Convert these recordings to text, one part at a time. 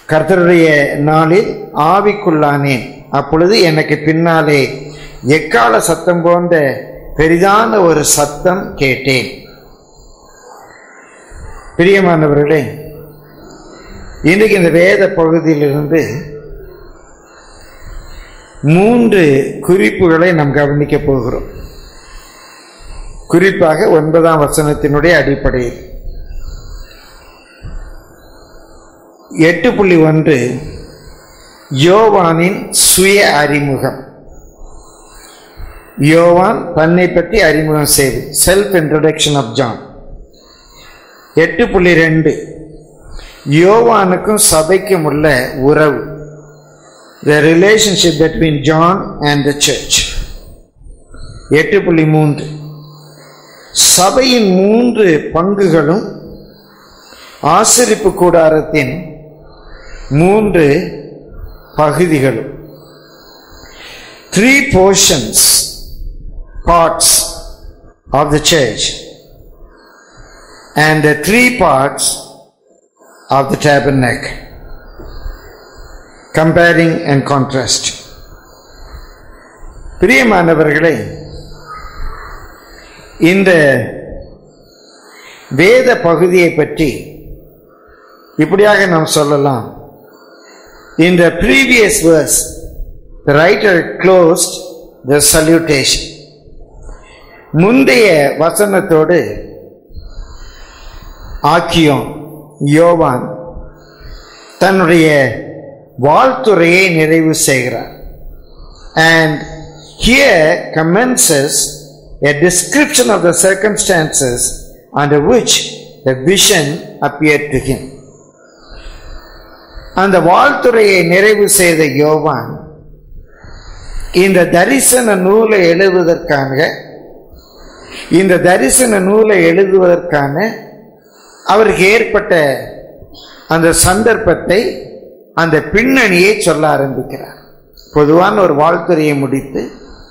கர்த்தருடைய நாளில் ஆவிக்குள்ளானேன். அப்பொழுது எனக்கு பின்னாலே எக்கால சத்தம் போன்ற பெரிதான ஒரு சத்தம் கேட்டேன். பிரியமானவர்களே, இன்றைக்கு இந்த வேத பகுதியிலிருந்து 3 குறிப்புகளை நாம் கவனிக்க போகிறோம். குறிப்பாக 9ஆம் வசனத்தினுடைய அடிப்படையில் 8.1 யோவானின் சுய அறிமுகம். யோவான் தன்னை பற்றி அறிமுகம் செய்து, செல்ஃப் இன்ட்ரோடக்ஷன் ஆஃப் ஜான். 8.2 யோவானுக்கும் சபைக்கும் உள்ள உறவு, the relationship between John and the church. 8.3 சபையின் 3 பங்குகளும் ஆசரிப்பு கூடாரத்தின் 3 பகுதிகளும். 3 parts of the church and the 3 parts of the tabernacle. Comparing and contrast. பிரியமானவர்களே, இந்த வேத பகுதியை பற்றி இப்படியாக நாம் சொல்லலாம். In the previous verse, the writer closed the salutation. முந்தைய வசனத்தோடு ஆக்கியோன் யோவான் தன்னுடைய வாழ்த்துரையை நிறைவு செய்கிறார். And here commences a description of the circumstances under which the vision appeared to him. அந்த வாழ்த்துரையை நிறைவு செய்த யோவான் இந்த தரிசன நூலை எழுதுவதற்கான அவருக்கு ஏற்பட்ட அந்த சந்தர்ப்பத்தை, அந்த பின்னணியை சொல்ல ஆரம்பிக்கிறார். பொதுவான ஒரு வாழ்த்துரையை முடித்து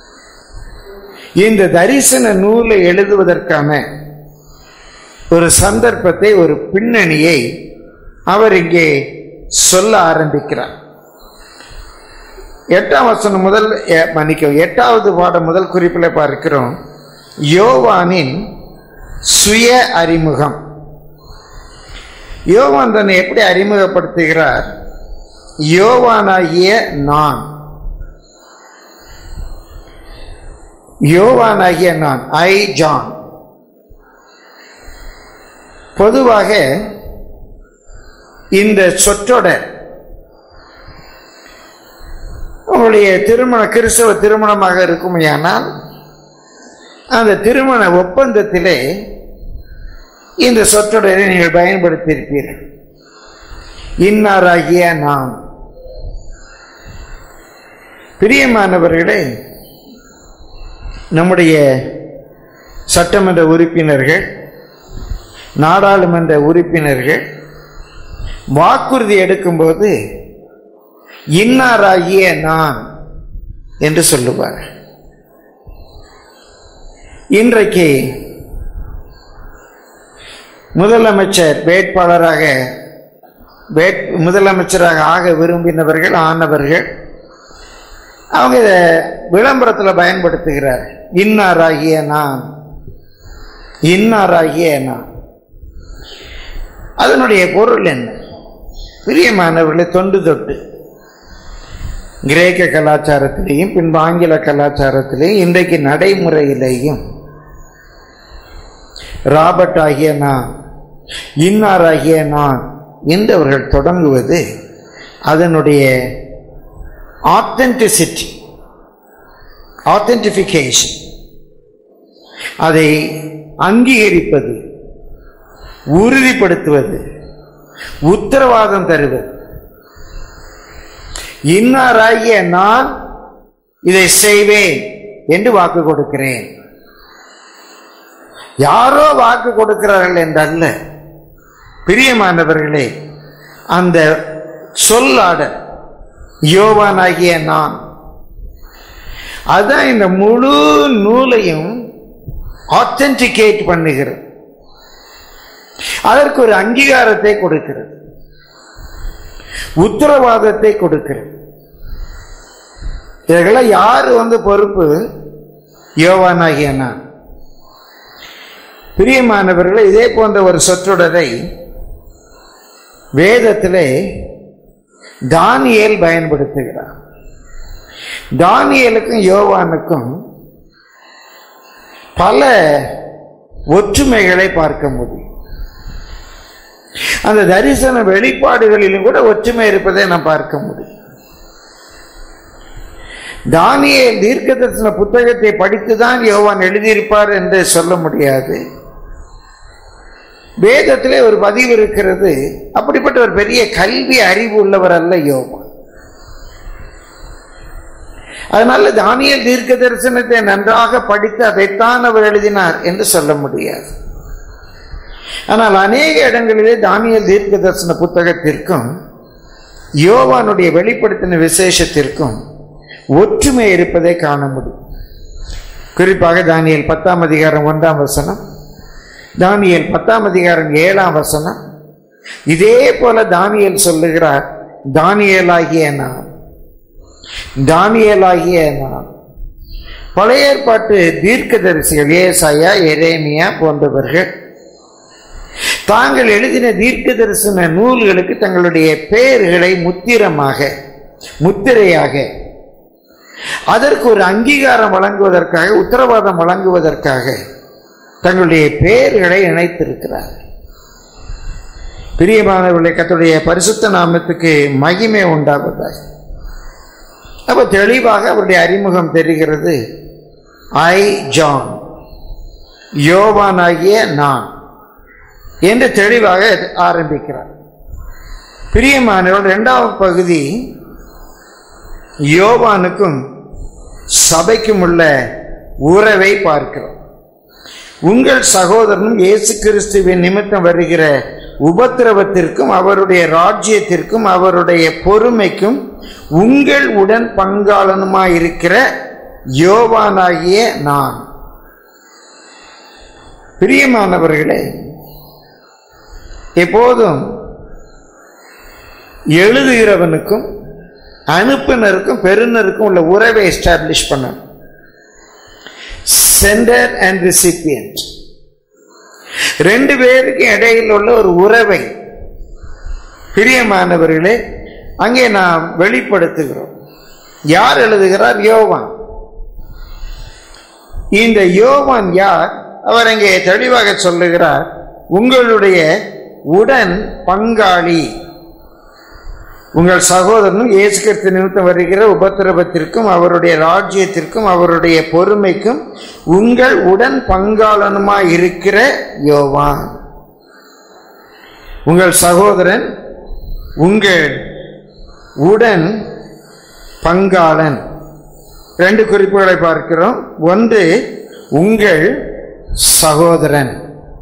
இந்த தரிசன நூலை எழுதுவதற்கான ஒரு சந்தர்ப்பத்தை, ஒரு பின்னணியை அவர் இங்கே சொல்ல ஆரம்பிக்கிறார். 8ஆம் வசனம் முதல் 8வது பாடம் முதல் குறிப்பில் பார்க்கிறோம் யோவானின் சுய அறிமுகம். யோவான் தன்னை எப்படி அறிமுகப்படுத்துகிறார்? யோவானாகிய நான், யோவானாகிய நான், ஐ ஜான். பொதுவாக இந்த சொற்றொடர் உங்களுடைய கிறிஸ்தவ திருமணமாக இருக்குமையானால் அந்த திருமண ஒப்பந்தத்திலே இந்த சொற்றொடரை நீங்கள் பயன்படுத்தியிருப்பீர்கள். இன்னாராகிய நான். பிரியமானவர்களே, நம்முடைய சட்டமன்ற உறுப்பினர்கள், நாடாளுமன்ற உறுப்பினர்கள் வாக்குறுதி எடுக்கும்போது இன்னாராகிய நான் என்று சொல்லுவார். இன்றைக்கு முதலமைச்சராக ஆக விரும்பினவர்கள், ஆனவர்கள், அவங்க இதை விளம்பரத்தில் பயன்படுத்துகிறார். இன்னாராகிய நான், இன்னாராகிய நான். அதனுடைய பொருள் என்ன? பிரியமானவர்களை, தொண்டு தொட்டு கிரேக்க கலாச்சாரத்திலேயும் பின்பு ஆங்கில கலாச்சாரத்திலேயும் இன்றைக்கு நடைமுறையிலேயும் ராபர்ட் ஆகிய நான், இன்னாராகிய நான் என்று அவர்கள் தொடங்குவது அதனுடைய ஆத்தென்டிசிட்டி, ஆத்தென்டிஃபிகேஷன், அதை அங்கீகரிப்பது, உறுதிப்படுத்துவது, உத்தரவாதம் தருவது. இன்னாராகிய நான் இதை செய்வேன் என்று வாக்கு கொடுக்கிறேன். யாரோ வாக்கு கொடுக்கிறார்கள் என்றல்ல. பிரியமானவர்களே, அந்த சொல்லாடல் யோவானாகிய நான், அதான் இந்த முழு நூலையும் ஆத்தென்டிகேட் பண்ணுகிறது. அதற்கு ஒரு அங்கீகாரத்தை கொடுக்கிறது. உத்தரவாதத்தை கொடுக்கிறது. இதெல்லாம் யாரு பொறுப்பு? யோவானாகிய நான். பிரியமானவர்களே, இதே போன்ற ஒரு சொற்றொடரை வேதத்திலே தானியேல் பயன்படுத்துகிறார். தானியேலுக்கும் யோவானுக்கும் பல ஒற்றுமைகளை பார்க்க முடியும். அந்த தரிசன வெளிப்பாடுகளிலும் கூட ஒற்றுமை இருப்பதை நாம் பார்க்க முடியும். தானியேல் தீர்க்க தரிசன புத்தகத்தை படித்துதான் யோவான் எழுதியிருப்பார் என்று சொல்ல முடியாது. வேதத்திலே ஒரு பதிவு இருக்கிறது. அப்படிப்பட்ட ஒரு பெரிய கல்வி அறிவு உள்ளவர் அல்ல யோவான். அதனால தானியேல் தீர்க்க தரிசனத்தை நன்றாக படித்து அதைத்தான் அவர் எழுதினார் என்று சொல்ல முடியாது. ஆனால் அநேக இடங்களிலே தானியேல் தீர்க்க தரிசன புத்தகத்திற்கும் யோவானுடைய வெளிப்படுத்தின விசேஷத்திற்கும் ஒற்றுமை இருப்பதை காண முடியும். குறிப்பாக தானியேல் 10ஆம் அதிகாரம் 1ஆம் வசனம், தானியேல் 10ஆம் அதிகாரம் 7ஆம் வசனம். இதே போல தானியேல் சொல்லுகிறார், தானியேலாகிய நான், தானியேலாகிய நான். பழைய ஏற்பாட்டு தீர்க்கதரிசிகள் ஏசாயா, எரேமியா போன்றவர்கள் தாங்கள் எழுதின தீர்க்க தரிசன நூல்களுக்கு தங்களுடைய பெயர்களை முத்திரையாக அதற்கு ஒரு அங்கீகாரம் வழங்குவதற்காக, உத்தரவாதம் வழங்குவதற்காக தங்களுடைய பெயர்களை இணைத்திருக்கிறார். பிரியமானவர்களே, கர்த்தருடைய பரிசுத்த நாமத்துக்கு மகிமை உண்டாவதாக. அப்ப தெளிவாக அவருடைய அறிமுகம் தெரிகிறது. ஐ ஜான், யோவானாகிய நான் என்று தெளிவாக ஆரம்பிக்கிறார். பிரியமானவர்கள், 2வது பகுதி யோவானுக்கும் சபைக்கும் உள்ள உறவை பார்க்கிறோம். உங்கள் சகோதரனும் இயேசு கிறிஸ்துவின் நிமித்தம் வருகிற உபத்திரவத்திற்கும் அவருடைய ராஜ்யத்திற்கும் அவருடைய பொறுமைக்கும் உங்கள் உடன் பங்காளனுமாயிருக்கிற யோவானாகிய நான். பிரியமானவர்களே, எப்போதும் எழுதுகிறவனுக்கும் அனுப்புனருக்கும் பெறுநருக்கும் உள்ள உறவை எஸ்டாப்ளிஷ் பண்ணணும். சென்டர் அண்ட் ரிசிபியன்ட், 2 பேருக்கு இடையில் உள்ள ஒரு உறவை பிரியமானவர்களே அங்கே நாம் வெளிப்படுத்துகிறோம். யார் எழுதுகிறார்? யோவான். இந்த யோவான் யார்? அவர் அங்கே தெளிவாக சொல்லுகிறார், உங்களுடைய உடன் பங்காளி, உங்கள் சகோதரனும் இயேசு கிறிஸ்து நிமித்தம் வருகிற உபத்திரவத்திற்கும் அவருடைய ராஜ்யத்திற்கும் அவருடைய பொறுமைக்கும் உங்கள் உடன் பங்காளனுமாய் இருக்கிற யோவான். உங்கள் சகோதரன், உங்கள் உடன் பங்காளன். 2 குறிப்புகளை பார்க்கிறோம். ஒன்று, உங்கள் சகோதரன்.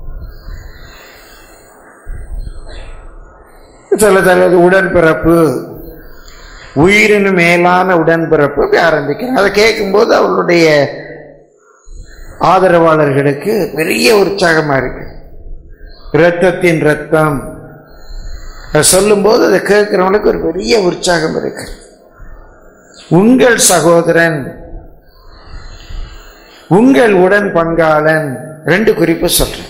உடன்பிறப்பு, உயிரின் மேலான உடன்பிறப்பு ஆரம்பிக்கிறார். அதை கேட்கும்போது அவர்களுடைய ஆதரவாளர்களுக்கு பெரிய உற்சாகமா இருக்கு. இரத்தத்தின் ரத்தம் சொல்லும் போது அதை கேட்கிறவங்களுக்கு ஒரு பெரிய உற்சாகம் இருக்கு. உங்கள் சகோதரன், உங்கள் உடன் பங்காளன். 2 குறிப்பு சொல்றேன்.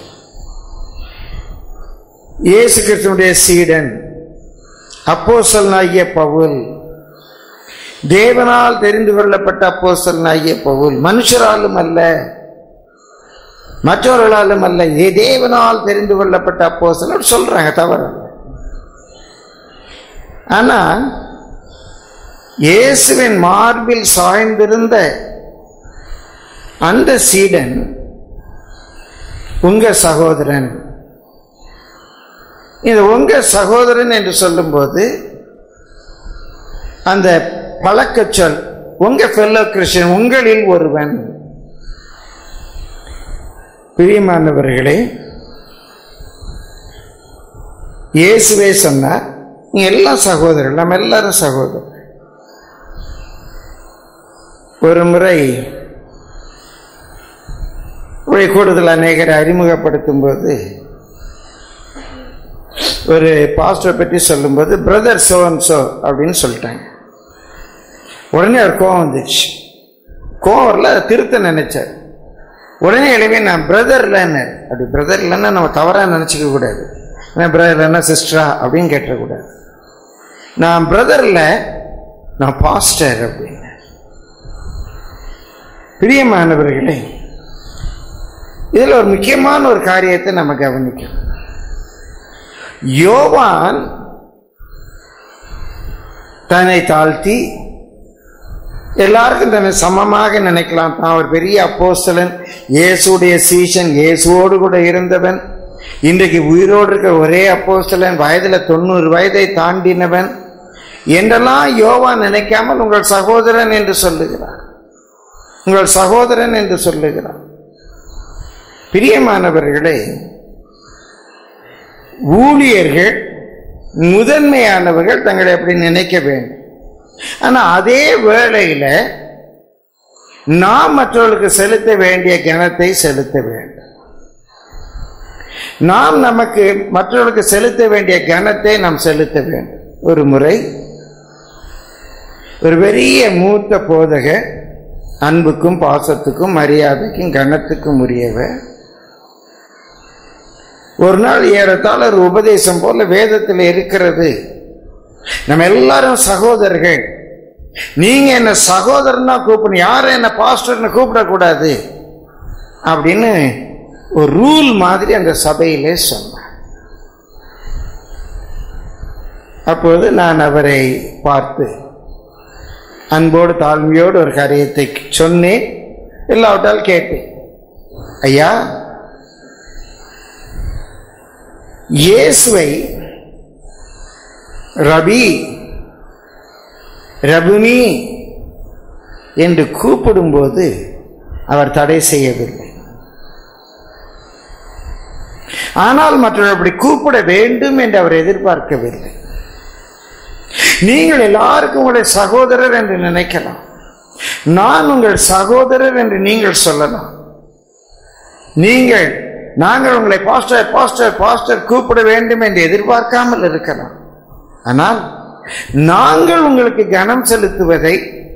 இயேசு கிறிஸ்துவினுடைய சீடன் அப்போஸ்தலனாகிய பவுல், தேவனால் தெரிந்து கொள்ளப்பட்ட அப்போஸ்தலனாகிய பவுல், மனுஷராலும் அல்ல மற்றவர்களாலும் அல்ல, தேவனால் தெரிந்து கொள்ளப்பட்ட அப்போஸ்தலன் சொல்றாங்க, தவறு. ஆனா இயேசுவின் மார்பில் சாய்ந்திருந்த அந்த சீடன் உங்க சகோதரன். இந்த உங்க சகோதரன் என்று சொல்லும் போது அந்த பழக்க சொல் உங்க ஃபெல்லோ கிறிஸ்டியன், உங்களில் ஒருவன். பிரியமானவர்களே, இயேசுவே சொன்னார், நீங்க எல்லாம் சகோதரர்கள், நம்ம எல்லாரும் சகோதரர். ஒரு முறை கூடுதல் அநேகரை அறிமுகப்படுத்தும் போது ஒரு பாஸ்டர் பற்றி சொல்லும்போது பிரதர் சோ அண்ட் சோ அப்படின்னு சொல்லிட்டாங்க. உடனே அவர் கோவம் வந்துச்சு. கோவம் வரல, திருத்த நினைச்சார். உடனே எழுவி நான் பிரதர் இல்லைன்னு. அப்படி பிரதர் இல்லைன்னா நம்ம தவறாக நினச்சிக்க கூடாது. பிரதர் இல்லைன்னா சிஸ்டரா அப்படின்னு கேட்டக்கூடாது. நான் பிரதர் இல்லை, நான் பாஸ்டர் அப்படின்னு. பிரியமானவர்களே, இதில் ஒரு முக்கியமான ஒரு காரியத்தை நம்ம கவனிக்கணும். யோவான் தன்னை தாழ்த்தி எல்லாருக்கும் தன்னை சமமாக நினைக்கலாம். தான் ஒரு பெரிய அப்போஸ்தலன், இயேசுடைய சீஷன், இயேசுவோடு கூட இருந்தவன், இன்றைக்கு உயிரோடு இருக்கிற ஒரே அப்போஸ்தலன், வயதில் 90 வயதை தாண்டினவன் என்றெல்லாம் யோவான் நினைக்காமல் உங்கள் சகோதரன் என்று சொல்லுகிறார். உங்கள் சகோதரன் என்று சொல்லுகிறார். பிரியமானவர்களே, ஊழியர்கள் முதன்மையானவர்கள் தங்களை அப்படி நினைக்க வேண்டும். ஆனா அதே வேளையில நாம் மற்றவர்களுக்கு செலுத்த வேண்டிய கனத்தை செலுத்த வேண்டும். நாம் நமக்கு மற்றவர்களுக்கு செலுத்த வேண்டிய கனத்தை நாம் செலுத்த வேண்டும். ஒரு முறை ஒரு பெரிய மூத்த போதகர், அன்புக்கும் பாசத்துக்கும் மரியாதைக்கும் கனத்துக்கும் உரியவர், ஒரு நாள் ஏறத்தாழ ஒரு உபதேசம் போல வேதத்தில் இருக்கிறது, நம்ம எல்லாரும் சகோதரர்கள், நீங்க என்ன சகோதரனா கூப்பிடணும், யாரும் என்ன பாஸ்டர்னு கூப்பிடக்கூடாது அப்படின்னு ஒரு ரூல் மாதிரி அந்த சபையிலே சொன்னார். அப்போது நான் அவரை பார்த்து அன்போடு தாழ்மையோடு ஒரு காரியத்தை சொன்னேன். இல்லாவிட்டால் கேட்டேன், ஐயா, இயேசுவை ரபி, ரபுனி என்று கூப்பிடும்போது அவர் தடை செய்யவில்லை. ஆனால் மற்றவர்கள் அப்படி கூப்பிட வேண்டும் என்று அவர் எதிர்பார்க்கவில்லை. நீங்கள் எல்லாருக்கும் உங்களை சகோதரர் என்று நினைக்கலாம். நான் உங்கள் சகோதரர் என்று நீங்கள் சொல்லலாம். நாங்கள் உங்களை பாஸ்டர் பாஸ்டர் பாஸ்டர் கூப்பிட வேண்டும் என்று எதிர்பார்க்காமல் இருக்கலாம். ஆனால் நாங்கள் உங்களுக்கு கனம் செலுத்துவதை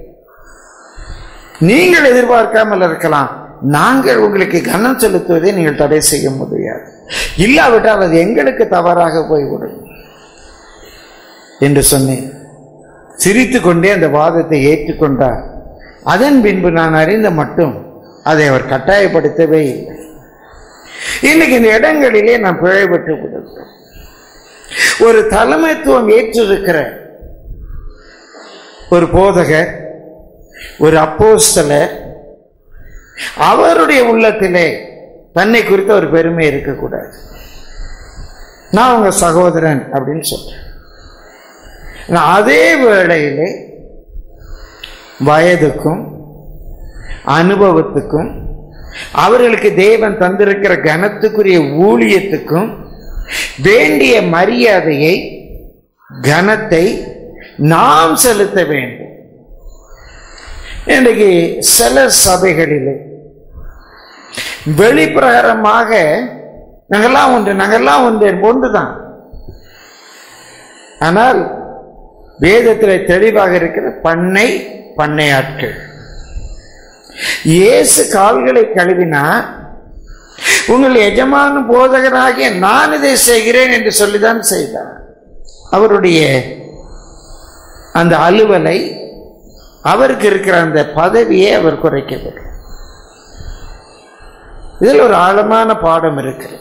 நீங்கள் எதிர்பார்க்காமல் இருக்கலாம். நாங்கள் உங்களுக்கு கனம் செலுத்துவதை நீங்கள் தடை செய்ய முடியாது. இல்லாவிட்டால் அது எங்களுக்கு தவறாக போய்விடும் என்று சொன்னேன். சிரித்து கொண்டே அந்த வாதத்தை ஏற்றுக்கொண்டார். அதன் பின்பு நான் அறிந்த மட்டும் அதை அவர் கட்டாயப்படுத்தவே இல்லை. இன்னைக்கு இந்த இடங்களிலே நாம் பிழைப்பட்டு விடுகிறோம். ஒரு தலைமைத்துவம் ஏற்றிருக்கிற ஒரு போதகர், ஒரு அப்போஸ்தலர், அவருடைய உள்ளத்திலே தன்னை குறித்த ஒரு பெருமை இருக்கக்கூடாது. நான் உங்க சகோதரன் அப்படின்னு சொல்றேன். அதே வேளையிலே வயதுக்கும் அனுபவத்துக்கும் அவர்களுக்கு தேவன் தந்திருக்கிற கனத்துக்குரிய ஊழியத்துக்கும் வேண்டிய மரியாதையை, கனத்தை நாம் செலுத்த வேண்டும். இன்றைக்கு சில சபைகளிலே வெளிப்பிரகாரமாக நாங்கெல்லாம் ஒன்றுதான். ஆனால் வேதத்தில் தெளிவாக இருக்கிற பண்ணையாட்கள். இயேசு கால்களை கழுவினா உங்கள் எஜமான போதகராகிய நான் இதை செய்கிறேன் என்று சொல்லிதான் செய்தார். அவருடைய அந்த அலுவலை, அவருக்கு இருக்கிற அந்த பதவியை அவர் குறைக்கவில்லை. இதில் ஒரு ஆழமான பாடம் இருக்கிறது.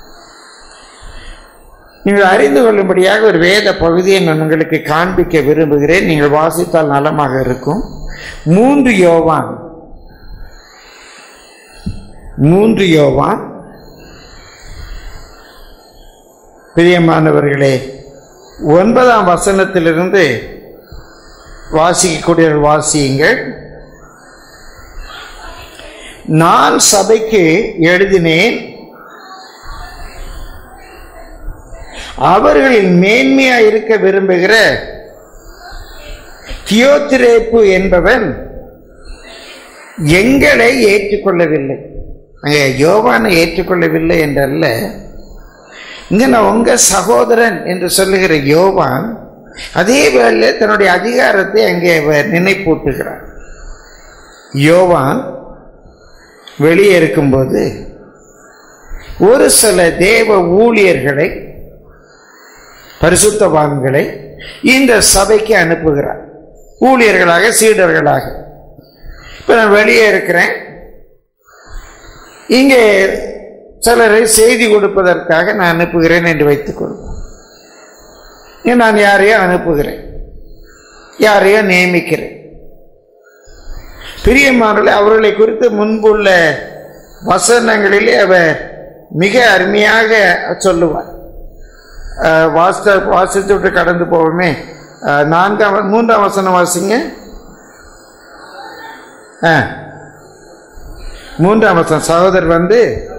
நீங்கள் அறிந்து கொள்ளும்படியாக ஒரு வேத பகுதியை நான் உங்களுக்கு காண்பிக்க விரும்புகிறேன். நீங்கள் வாசித்தால் நலமாக இருக்கும். 3 யோவான் பிரியமானவர்களே, 9ஆம் வசனத்திலிருந்து வாசிக்கக்கூடிய வாசியுங்கள். நான் சபைக்கு எழுதினேன், அவர்களில் மேன்மையா இருக்க விரும்புகிற தியோத்திரேப்பு என்பவன் எங்களை ஏற்றுக்கொள்ளவில்லை. அங்கே யோவானை ஏற்றுக்கொள்ளவில்லை என்றல்ல, இங்க நான் உங்க சகோதரன் என்று சொல்லுகிற யோவான் அதே வேளை தன்னுடைய அதிகாரத்தை அங்கே நினைப்பூட்டுகிறார். யோவான் வெளியே இருக்கும்போது ஒரு சில தேவ ஊழியர்களை, பரிசுத்தவான்களை இந்த சபைக்கு அனுப்புகிறார், ஊழியர்களாக, சீடர்களாக. இப்ப நான் வெளியே இருக்கிறேன், இங்கே சிலரை செய்தி கொடுப்பதற்காக நான் அனுப்புகிறேன் என்று வைத்துக் கொள்வோம். நான் யாரையோ அனுப்புகிறேன், யாரையோ நியமிக்கிறேன். பிரியமானவர்களே, அவர்களை குறித்து முன்புள்ள வசனங்களிலே அவர் மிக அருமையாக சொல்லுவார். வாசித்து விட்டு கடந்து போவோமே. 3ஆம் வசனம் வாசிங்க. 3ஆம் வசனம். சகோதரர் வந்து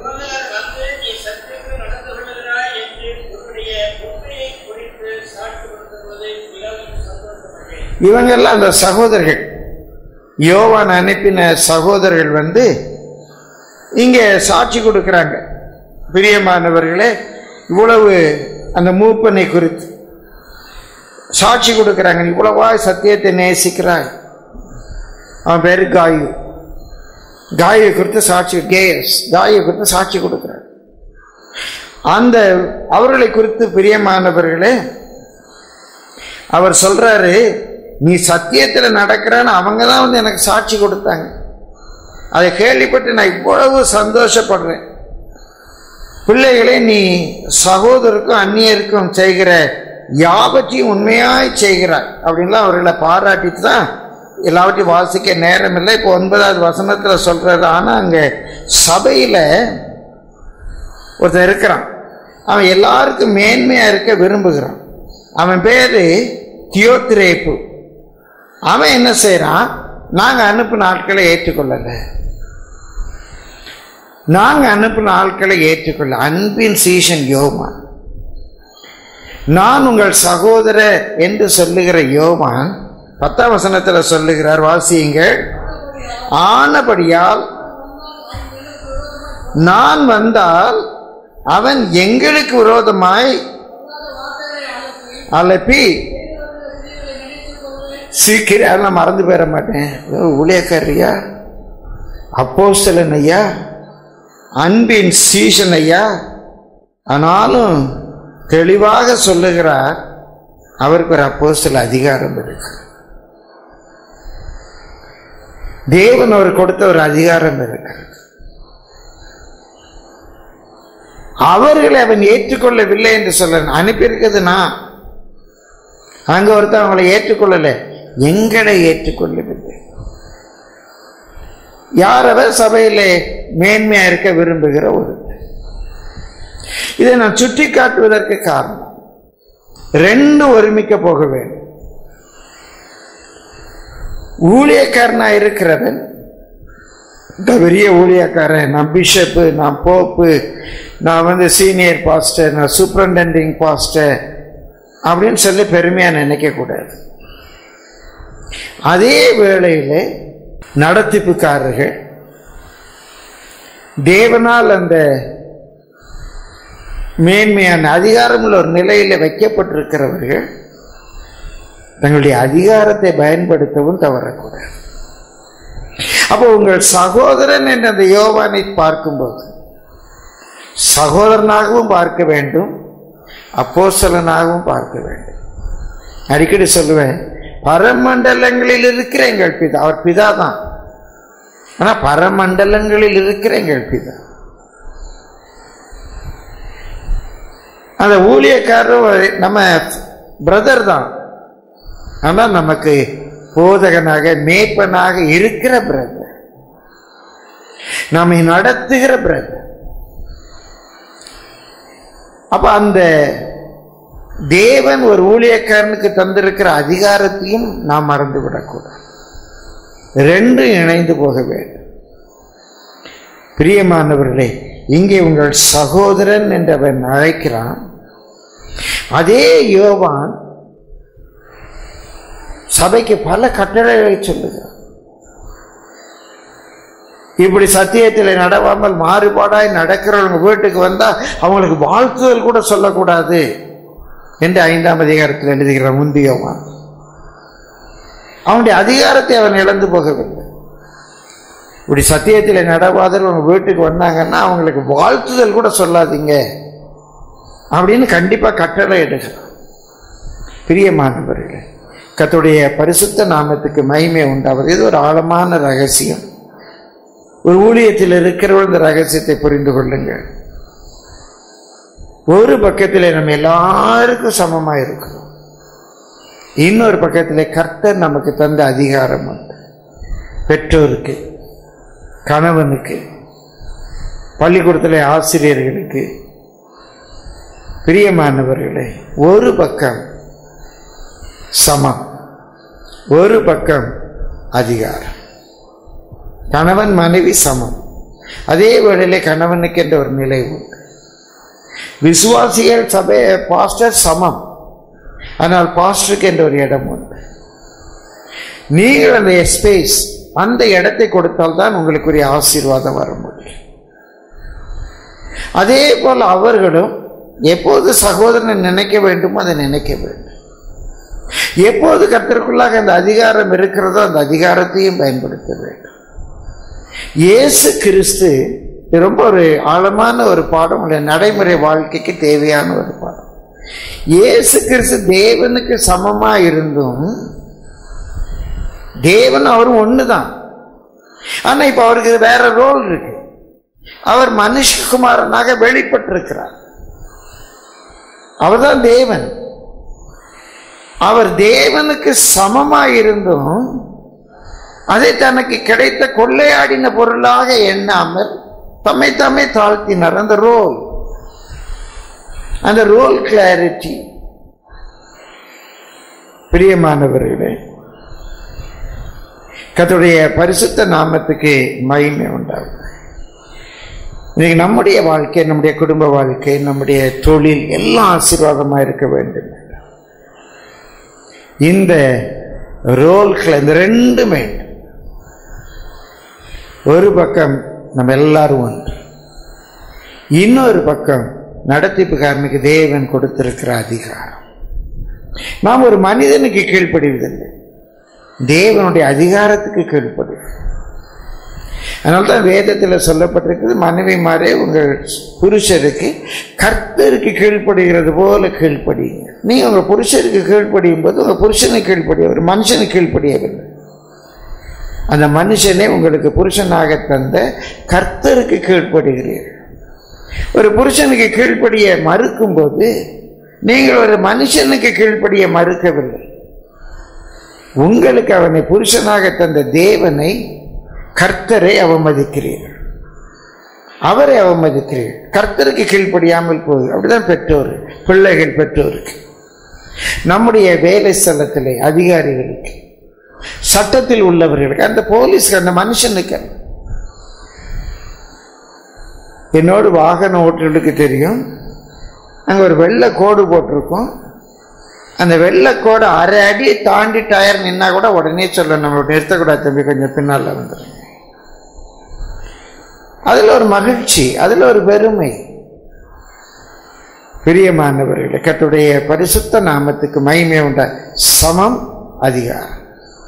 இவங்கெல்லாம் அந்த சகோதரர்கள், யோவான் அனுப்பின சகோதரர்கள் வந்து இங்கே சாட்சி கொடுக்கிறாங்க. பிரியமானவர்களே, இவ்வளவு அந்த மூப்பனை குறித்து சாட்சி கொடுக்கிறாங்க. இவ்வளவா சத்தியத்தை நேசிக்கிறாய். அவன் பேரு காயு. காயை குறித்து சாட்சி, காயை குறித்து சாட்சி கொடுக்கிறார். அந்த அவர்களை குறித்து பிரியமானவர்களே அவர் சொல்றாரு, நீ சத்தியத்தில் நடக்கிறான்னு அவங்க தான் வந்து எனக்கு சாட்சி கொடுத்தாங்க. அதை கேள்விப்பட்டு நான் இவ்வளவு சந்தோஷப்படுறேன். பிள்ளைகளை நீ சகோதரருக்கும் அந்நியருக்கும் செய்கிற யாவற்றையும் உண்மையாய் செய்கிறாய் அப்படின்லாம் அவர்களை பாராட்டிட்டு தான் எல்லாவற்றையும் வாசிக்க நேரம் இல்லை. இப்போ 9வது வசனத்தில் சொல்றது. ஆனால் அங்கே சபையில் ஒருத்தன் இருக்கிறான், அவன் எல்லாருக்கும் மேன்மையா இருக்க விரும்புகிறான். அவன் பேரு தியோத்திரேப்பு. அவன் என்ன செய்யறான், நாங்க அனுப்பின ஆட்களை ஏற்றுக்கொள்ளல, நாங்க அனுப்பின ஆட்களை ஏற்றுக்கொள்ள. அன்பின் சீஷன் யோவான், நான் உங்கள் சகோதரர் என்று சொல்லுகிற யோவான் 10ஆம் வசனத்தில் சொல்லுகிறார், வாசியுங்கள். ஆனபடியால் நான் வந்தால் அவன் எங்களுக்கு விரோதமாய் அலப்பி சீக்கிரம் நான் மறந்து போயிட மாட்டேன். ஊழியக்காரியா, அப்போஸ்தலன் ஐயா, அன்பின் சீஷன் ஐயா. ஆனாலும் தெளிவாக சொல்லுகிறார், அவருக்கு ஒரு அப்போஸ்தல அதிகாரம் இருக்கு. தேவன் அவர் கொடுத்த ஒரு அதிகாரம் இருக்கிறது. அவர்களை அவன் ஏற்றுக்கொள்ளவில்லை என்று சொல்ல அனுப்பியிருக்கிறது. நான் அங்க ஒருத்தர் அவங்களை ஏற்றுக்கொள்ளல, எங்களை ஏற்றுக்கொள்ளவில்லை. யார் அவர்? சபையிலே மேன்மையா இருக்க விரும்புகிற ஒரு. இதை நான் சுட்டி காட்டுவதற்கு காரணம், ரெண்டு ஒருமிக்க போக வேண்டும். ஊழியக்காரனா இருக்கிறவன், பெரிய ஊழியக்காரன், நான் பிஷப்பு, நான் போப்பு, நான் வந்து சீனியர் பாஸ்டர், நான் சூப்பரண்டெண்டிங் பாஸ்டர் அப்படின்னு சொல்லி பெருமையா நினைக்க கூடாது. அதே வேளையிலே நடத்திப்புக்காரர்கள், தேவனால் அந்த மேன்மையான அதிகாரமுள்ள ஒரு நிலையில வைக்கப்பட்டிருக்கிறவர்கள் தங்களுடைய அதிகாரத்தை பயன்படுத்தவும் தவறக்கூடாது. அப்போ உங்கள் சகோதரன் என்ற அந்த யோவானை பார்க்கும்போது சகோதரனாகவும் பார்க்க வேண்டும், அப்போஸ்தலனாகவும் பார்க்க வேண்டும். அடிக்கடி சொல்லுவேன், பரமண்டலங்களில் இருக்கிற எங்கள் பிதா, அவர் பிதா தான், ஆனா பரமண்டலங்களில் இருக்கிற எங்கள் பிதா. அந்த ஊழியக்காரர் நம்ம பிரதர் தான், ஆனா நமக்கு போதகனாக மேய்ப்பனாக இருக்கிற பிரதர், நம்மை நடத்துகிற பிரதர். அப்ப அந்த தேவன் ஒரு ஊழியக்காரனுக்கு தந்திருக்கிற அதிகாரத்தையும் நாம் மறந்துவிடக்கூடாது. ரெண்டும் இணைந்து போக வேண்டும். பிரியமானவர்களே, இங்கே உங்கள் சகோதரன் என்று அவன் அழைக்கிறான். அதே யோவான் சபைக்கு பல கட்டளைகளை சொல்லுகிறார். இப்படி சத்தியத்தில் நடவாமல் மாறுபாடாய் நடக்கிறவங்க வீட்டுக்கு வந்தா அவங்களுக்கு வாழ்த்துதல் கூட சொல்லக்கூடாது என்று 5ஆம் அதிகாரத்தில் எழுதுகிற முந்தியவன். அவனுடைய அதிகாரத்தை அவன் இழந்து போகவில்லை. இப்படி சத்தியத்தில் நடவாதவங்க வீட்டுக்கு வந்தாங்கன்னா அவங்களுக்கு வாழ்த்துதல் கூட சொல்லாதீங்க அப்படின்னு கண்டிப்பா கட்டளை எடுக்கிறான். பிரியமானவர்களே, கர்த்தருடைய பரிசுத்த நாமத்துக்கு மகிமை உண்டாவது. இது ஒரு ஆழமான ரகசியம். ஒரு ஊழியத்தில் இருக்கிறவர்கள் இந்த ரகசியத்தை புரிந்து கொள்ளுங்கள். ஒரு பக்கத்தில் நம்ம எல்லாருக்கும் சமமா இருக்கிறோம், இன்னொரு பக்கத்தில் கர்த்தர் நமக்கு தந்த அதிகாரம் உண்டு. பெற்றோருக்கு, கணவனுக்கு, பள்ளிக்கூடத்தில் ஆசிரியர்களுக்கு. பிரியமானவர்களே, ஒரு பக்கம் சமம், ஒரு பக்கம் அதிகாரம். கணவன் மனைவி சமம், அதே வேளையிலே கணவனுக்கு என்ற ஒரு நிலை உண்டு. விசுவாசிகள் சபை பாஸ்டர் சமம், ஆனால் பாஸ்டருக்கு என்ற ஒரு இடம் உண்டு. நீங்கள் அந்த ஸ்பேஸ், அந்த இடத்தை கொடுத்தால் தான் உங்களுக்குரிய ஆசீர்வாதம் வர முடியும். அதே போல் அவர்களும் எப்போது சகோதரனை நினைக்க வேண்டுமோ அதை நினைக்க வேண்டும். எப்போது கர்த்தருக்குள்ளாக அந்த அதிகாரம் இருக்கிறதோ அந்த அதிகாரத்தையும் பயன்படுத்த வேண்டும். இயேசு கிறிஸ்து ரொம்ப ஒரு ஆழமான ஒரு பாடம், நடைமுறை வாழ்க்கைக்கு தேவையான ஒரு பாடம். இயேசு கிறிஸ்து தேவனுக்கு சமமா இருந்தும், தேவன் அவரும் ஒண்ணுதான், ஆனா இப்ப அவருக்கு வேற ரோல் இருக்கு. அவர் மனுஷகுமாரனாக வெளிப்பட்டிருக்கிறார். அவர்தான் தேவன். அவர் தேவனுக்கு சமமா இருந்தும் அதை தனக்கு கிடைத்த கொள்ளையாடின பொருளாக எண்ணாமல் தம்மை தம்மை தாழ்த்தினார். அந்த ரோல் கிளாரிட்டி. பிரியமானவர்களே, கர்த்தருடைய பரிசுத்த நாமத்துக்கு மகிமை உண்டாகும். இன்னைக்கு நம்முடைய வாழ்க்கை, நம்முடைய குடும்ப வாழ்க்கை, நம்முடைய தொழில் எல்லாம் ஆசீர்வாதமா இருக்க வேண்டும். இந்த ரோல்கள், இந்த ரெண்டுமே, ஒரு பக்கம் நம்ம எல்லாரும் ஒன்று, இன்னொரு பக்கம் நடத்திப்புக்காரனுக்கு தேவன் கொடுத்திருக்கிற அதிகாரம். நாம் ஒரு மனிதனுக்கு கீழ்ப்படிவதில்லை, தேவனுடைய அதிகாரத்துக்கு கீழ்ப்படுவோம். அதனால்தான் வேதத்தில் சொல்லப்பட்டிருக்கிறது, மனைவிமாரே உங்கள் புருஷருக்கு கர்த்தருக்கு கீழ்ப்படுகிறது போல கீழ்ப்படியுங்க. நீங்க உங்க புருஷருக்கு கீழ்ப்படியும் போது உங்க புருஷனுக்கு கீழ்ப்படிய, ஒரு மனுஷனுக்கு கீழ்ப்படியவில்லை, அந்த மனுஷனே உங்களுக்கு புருஷனாக தந்த கர்த்தருக்கு கீழ்ப்படுகிறீர்கள். ஒரு புருஷனுக்கு கீழ்ப்படிய மறுக்கும் போது நீங்கள் ஒரு மனுஷனுக்கு கீழ்ப்படிய மறுக்கவில்லை. உங்களுக்கு அவனை புருஷனாக தந்த தேவனை, கர்த்தரை அவமதிக்கிறீர்கள், அவரை அவமதிக்கிறீர்கள். கர்த்தருக்கு கீழ்ப்படியாமல் போகுது. அப்படிதான் பெற்றோர், பிள்ளைகள் பெற்றோருக்கு, நம்முடைய வேலை ஸ்தலத்திலே அதிகாரிகளுக்கு, சட்டத்தில் உள்ளவர்களுக்கு, அந்த போலீஸ்க்கு, அந்த மனுஷனுக்கு. என்னோடு வாகன ஓட்டுநருக்கு தெரியும், அங்கே ஒரு வெள்ளை கோடு போட்டிருக்கோம். அந்த வெள்ளைக்கோடு அரை அடி தாண்டி டயர் நின்னா கூட உடனே சொல்ல, நம்ம நிறுத்தக்கூடாது தம்பி, கொஞ்சம் பின்னால் வந்துடும். அதுல ஒரு மகிழ்ச்சி, அதுல ஒரு பெருமை. பிரியமானவர்களே, கர்த்தருடைய பரிசுத்த நாமத்துக்கு மகிமை உண்டா. சமம், அதிகாரம்.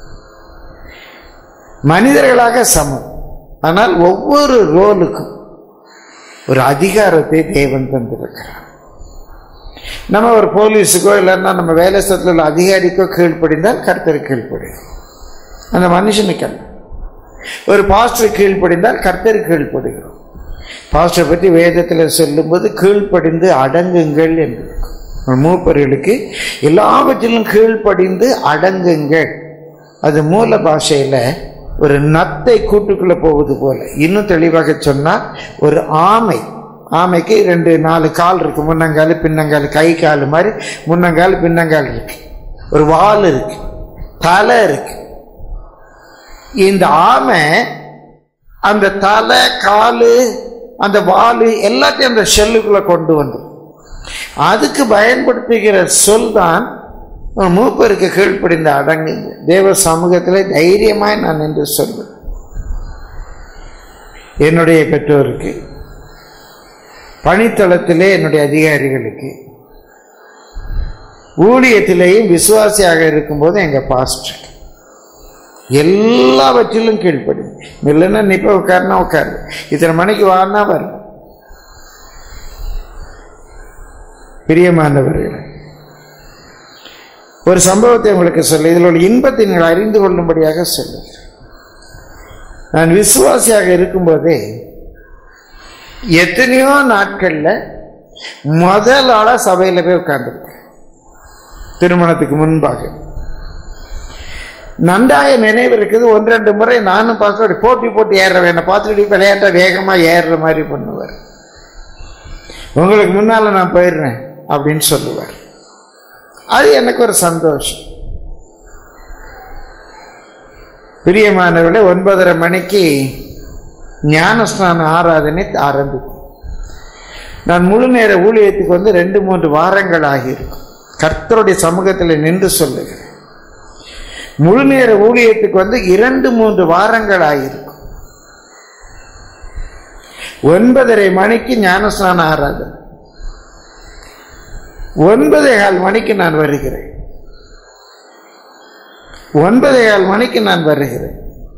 மனிதர்களாக சமம், ஆனால் ஒவ்வொரு ரோலுக்கும் ஒரு அதிகாரத்தை தேவன் தந்திருக்கிறார். நம்ம ஒரு போலீஸுக்கோ இல்லைன்னா நம்ம வேலை ஸ்தலத்தில் உள்ள அதிகாரிக்கோ கீழ்ப்படிந்தால் கர்த்தருக்கு கீழ்ப்படியும், அந்த மனுஷனுக்கு அல்ல. ஒரு பாஸ்டர் கீழ்ப்படிந்தால் கர்த்தருக்கு கீழ்ப்படுகிறோம். பாஸ்டர் பற்றி வேதத்தில் சொல்லும்போது கீழ்ப்படிந்து அடங்குங்கள் என்று, மூப்பர்களுக்கு எல்லாவற்றிலும் கீழ்ப்படிந்து அடங்குங்கள். அது மூல பாஷையில ஒரு நத்தை கூட்டுக்குள்ள போவது போல. இன்னும் தெளிவாக சொன்னால், ஒரு ஆமைக்கு 2-4 கால் இருக்கு, முன்னங்கால் பின்னங்கால், கை கால் மாதிரி முன்னங்கால் பின்னங்கால் இருக்கு, ஒரு வால் இருக்கு, தலை இருக்கு. இந்த ஆமை அந்த தலை, காலு, அந்த வாலு எல்லாத்தையும் அந்த ஷெல்லுக்குள்ள கொண்டு வந்து அதுக்கு பயன்படுத்துகிற சொல் தான் மூப்பருக்கு கீழ்ப்படிந்த அடங்குங்க. தேவ சமூகத்திலே தைரியமாய் நான் என்று சொல்வேன். என்னுடைய பெற்றோருக்கு, பணித்தளத்திலே என்னுடைய அதிகாரிகளுக்கு, ஊழியத்திலேயும் விசுவாசியாக இருக்கும்போது எங்க பாஸ்டர் எல்லாவற்றிலும் கீழ்ப்படும். இல்லைன்னா நிப்ப உட்காருனா உட்காரு, இத்தனை மணிக்கு வானா வரும். பிரியமானவர்களே, ஒரு சம்பவத்தை உங்களுக்கு சொல்ல, இதில் உள்ள இன்பத்தை நீங்கள் அறிந்து கொள்ளும்படியாக சொல்ல. நான் விசுவாசியாக இருக்கும்போதே எத்தனையோ நாட்கள்ல முதல் ஆளா சபையில போய் உட்கார்ந்துருக்கேன். திருமணத்துக்கு முன்பாக நன்றாக நினைவு இருக்குது. 1-2 முறை நானும் பாஸ்டர் போட்டி ஏறுறேன், என்னை பார்த்துட்டு விளையாட்ட வேகமா ஏறுற மாதிரி பண்ணுவார். உங்களுக்கு முன்னால நான் போயிடுறேன் அப்படின்னு சொல்லுவார். அது எனக்கு ஒரு சந்தோஷம். பிரியமானவர்களே, 9:30 மணிக்கு ஞானஸ்நான ஆராதனை ஆரம்பிக்கும். நான் முழு நேர ஊழியத்துக்கு வந்து 2-3 வாரங்கள் ஆகியிருக்கும். கர்த்தருடைய சமூகத்தில் நின்று சொல்லுகிறேன், முழு நேர ஊழியத்துக்கு வந்து 2-3 வாரங்கள் ஆகியிருக்கும். 9:30 மணிக்கு ஞானஸ்நான ஆராதனை, 9:15 மணிக்கு நான் வருகிறேன். 9:15 மணிக்கு நான் வருகிறேன்.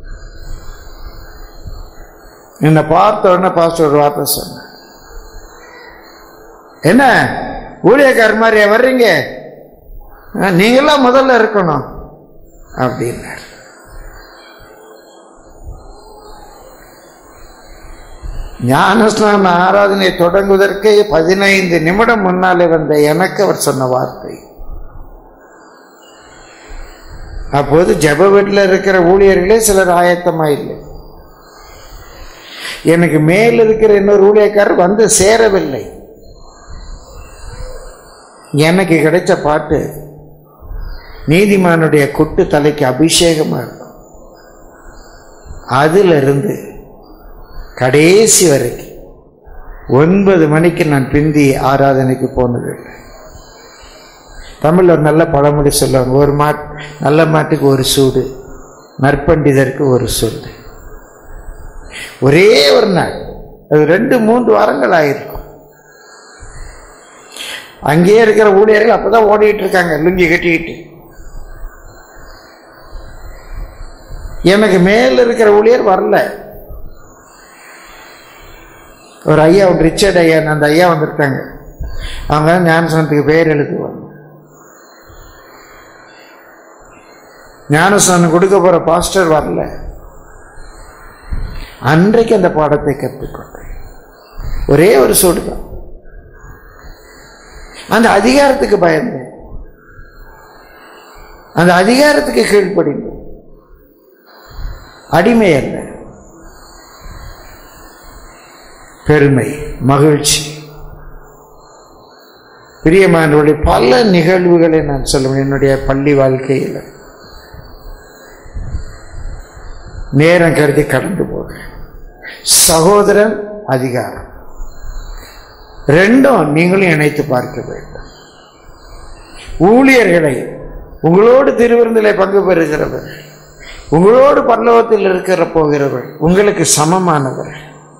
என்னை பார்த்த உடனே பாஸ்டர் ஒரு வார்த்தை சொன்ன, என்ன ஊழியக்காரர் மாதிரியா வர்றீங்க, நீங்களாம் முதல்ல இருக்கணும் அப்படின்னார். ஞானஸ்நான ஆராதனை தொடங்குவதற்கு 15 நிமிடம் முன்னாலே வந்த எனக்கு அவர் சொன்ன வார்த்தை. அப்போது ஜெப வீட்டில் இருக்கிற ஊழியர்களே சிலர் ஆயத்தமா இல்லை. எனக்கு மேல் இருக்கிற இன்னொரு ஊழியக்காரர் வந்து சேரவில்லை. எனக்கு கிடைச்ச பாட்டு நீதிமானுடைய குட்டு தலைக்கு அபிஷேகமா இருக்கும். அதுல இருந்து கடைசி வரைக்கும் 9 மணிக்கு நான் பிந்தி ஆராதனைக்கு போனது. தமிழ்ல ஒரு நல்ல பழமொழி சொல்லுவாங்க, ஒரு நல்ல மாட்டுக்கு ஒரு சூடு, நற்பண்டிதருக்கு ஒரு சொல்லு. ஒரே ஒரு நாள், அது 2-3 வாரங்கள் ஆயிருக்கும். அங்கேயே இருக்கிற ஊழியர்கள் அப்பதான் ஓடிட்டு இருக்காங்க லுங்கி கட்டிக்கிட்டு. எனக்கு மேல இருக்கிற ஊழியர் வரல. ஒரு ஐயா, ஒரு ரிச்சர்ட் ஐயா, அந்த ஐயா வந்திருக்காங்க. அவங்க ஞானஸ்நானத்துக்கு பேர் எழுதுவாங்க. ஞானஸ்நானம் கொடுக்க போற பாஸ்டர் வரல. அன்றைக்கு அந்த பாடத்தை கற்றுக்கொண்டேன். ஒரே ஒரு சூடு தான். அந்த அதிகாரத்துக்கு பயந்தேன், அந்த அதிகாரத்துக்கு கீழ்ப்படிங்க. அடிமை அல்ல, பெருமை, மகிழ்ச்சி. பிரியமானவருடைய பல நிகழ்வுகளை நான் சொல்லுவேன். என்னுடைய பள்ளி வாழ்க்கையில் நேரம் கருதி கடந்து போகிறேன். சகோதரன், அதிகாரம், ரெண்டும் நீங்களும் இணைத்து பார்க்க வேண்டும். ஊழியர்களை, உங்களோடு திருவிருந்திலே பங்கு பெறுகிறவர், உங்களோடு பரலோகத்தில் இருக்கிற போகிறவர், உங்களுக்கு சமமானவர்.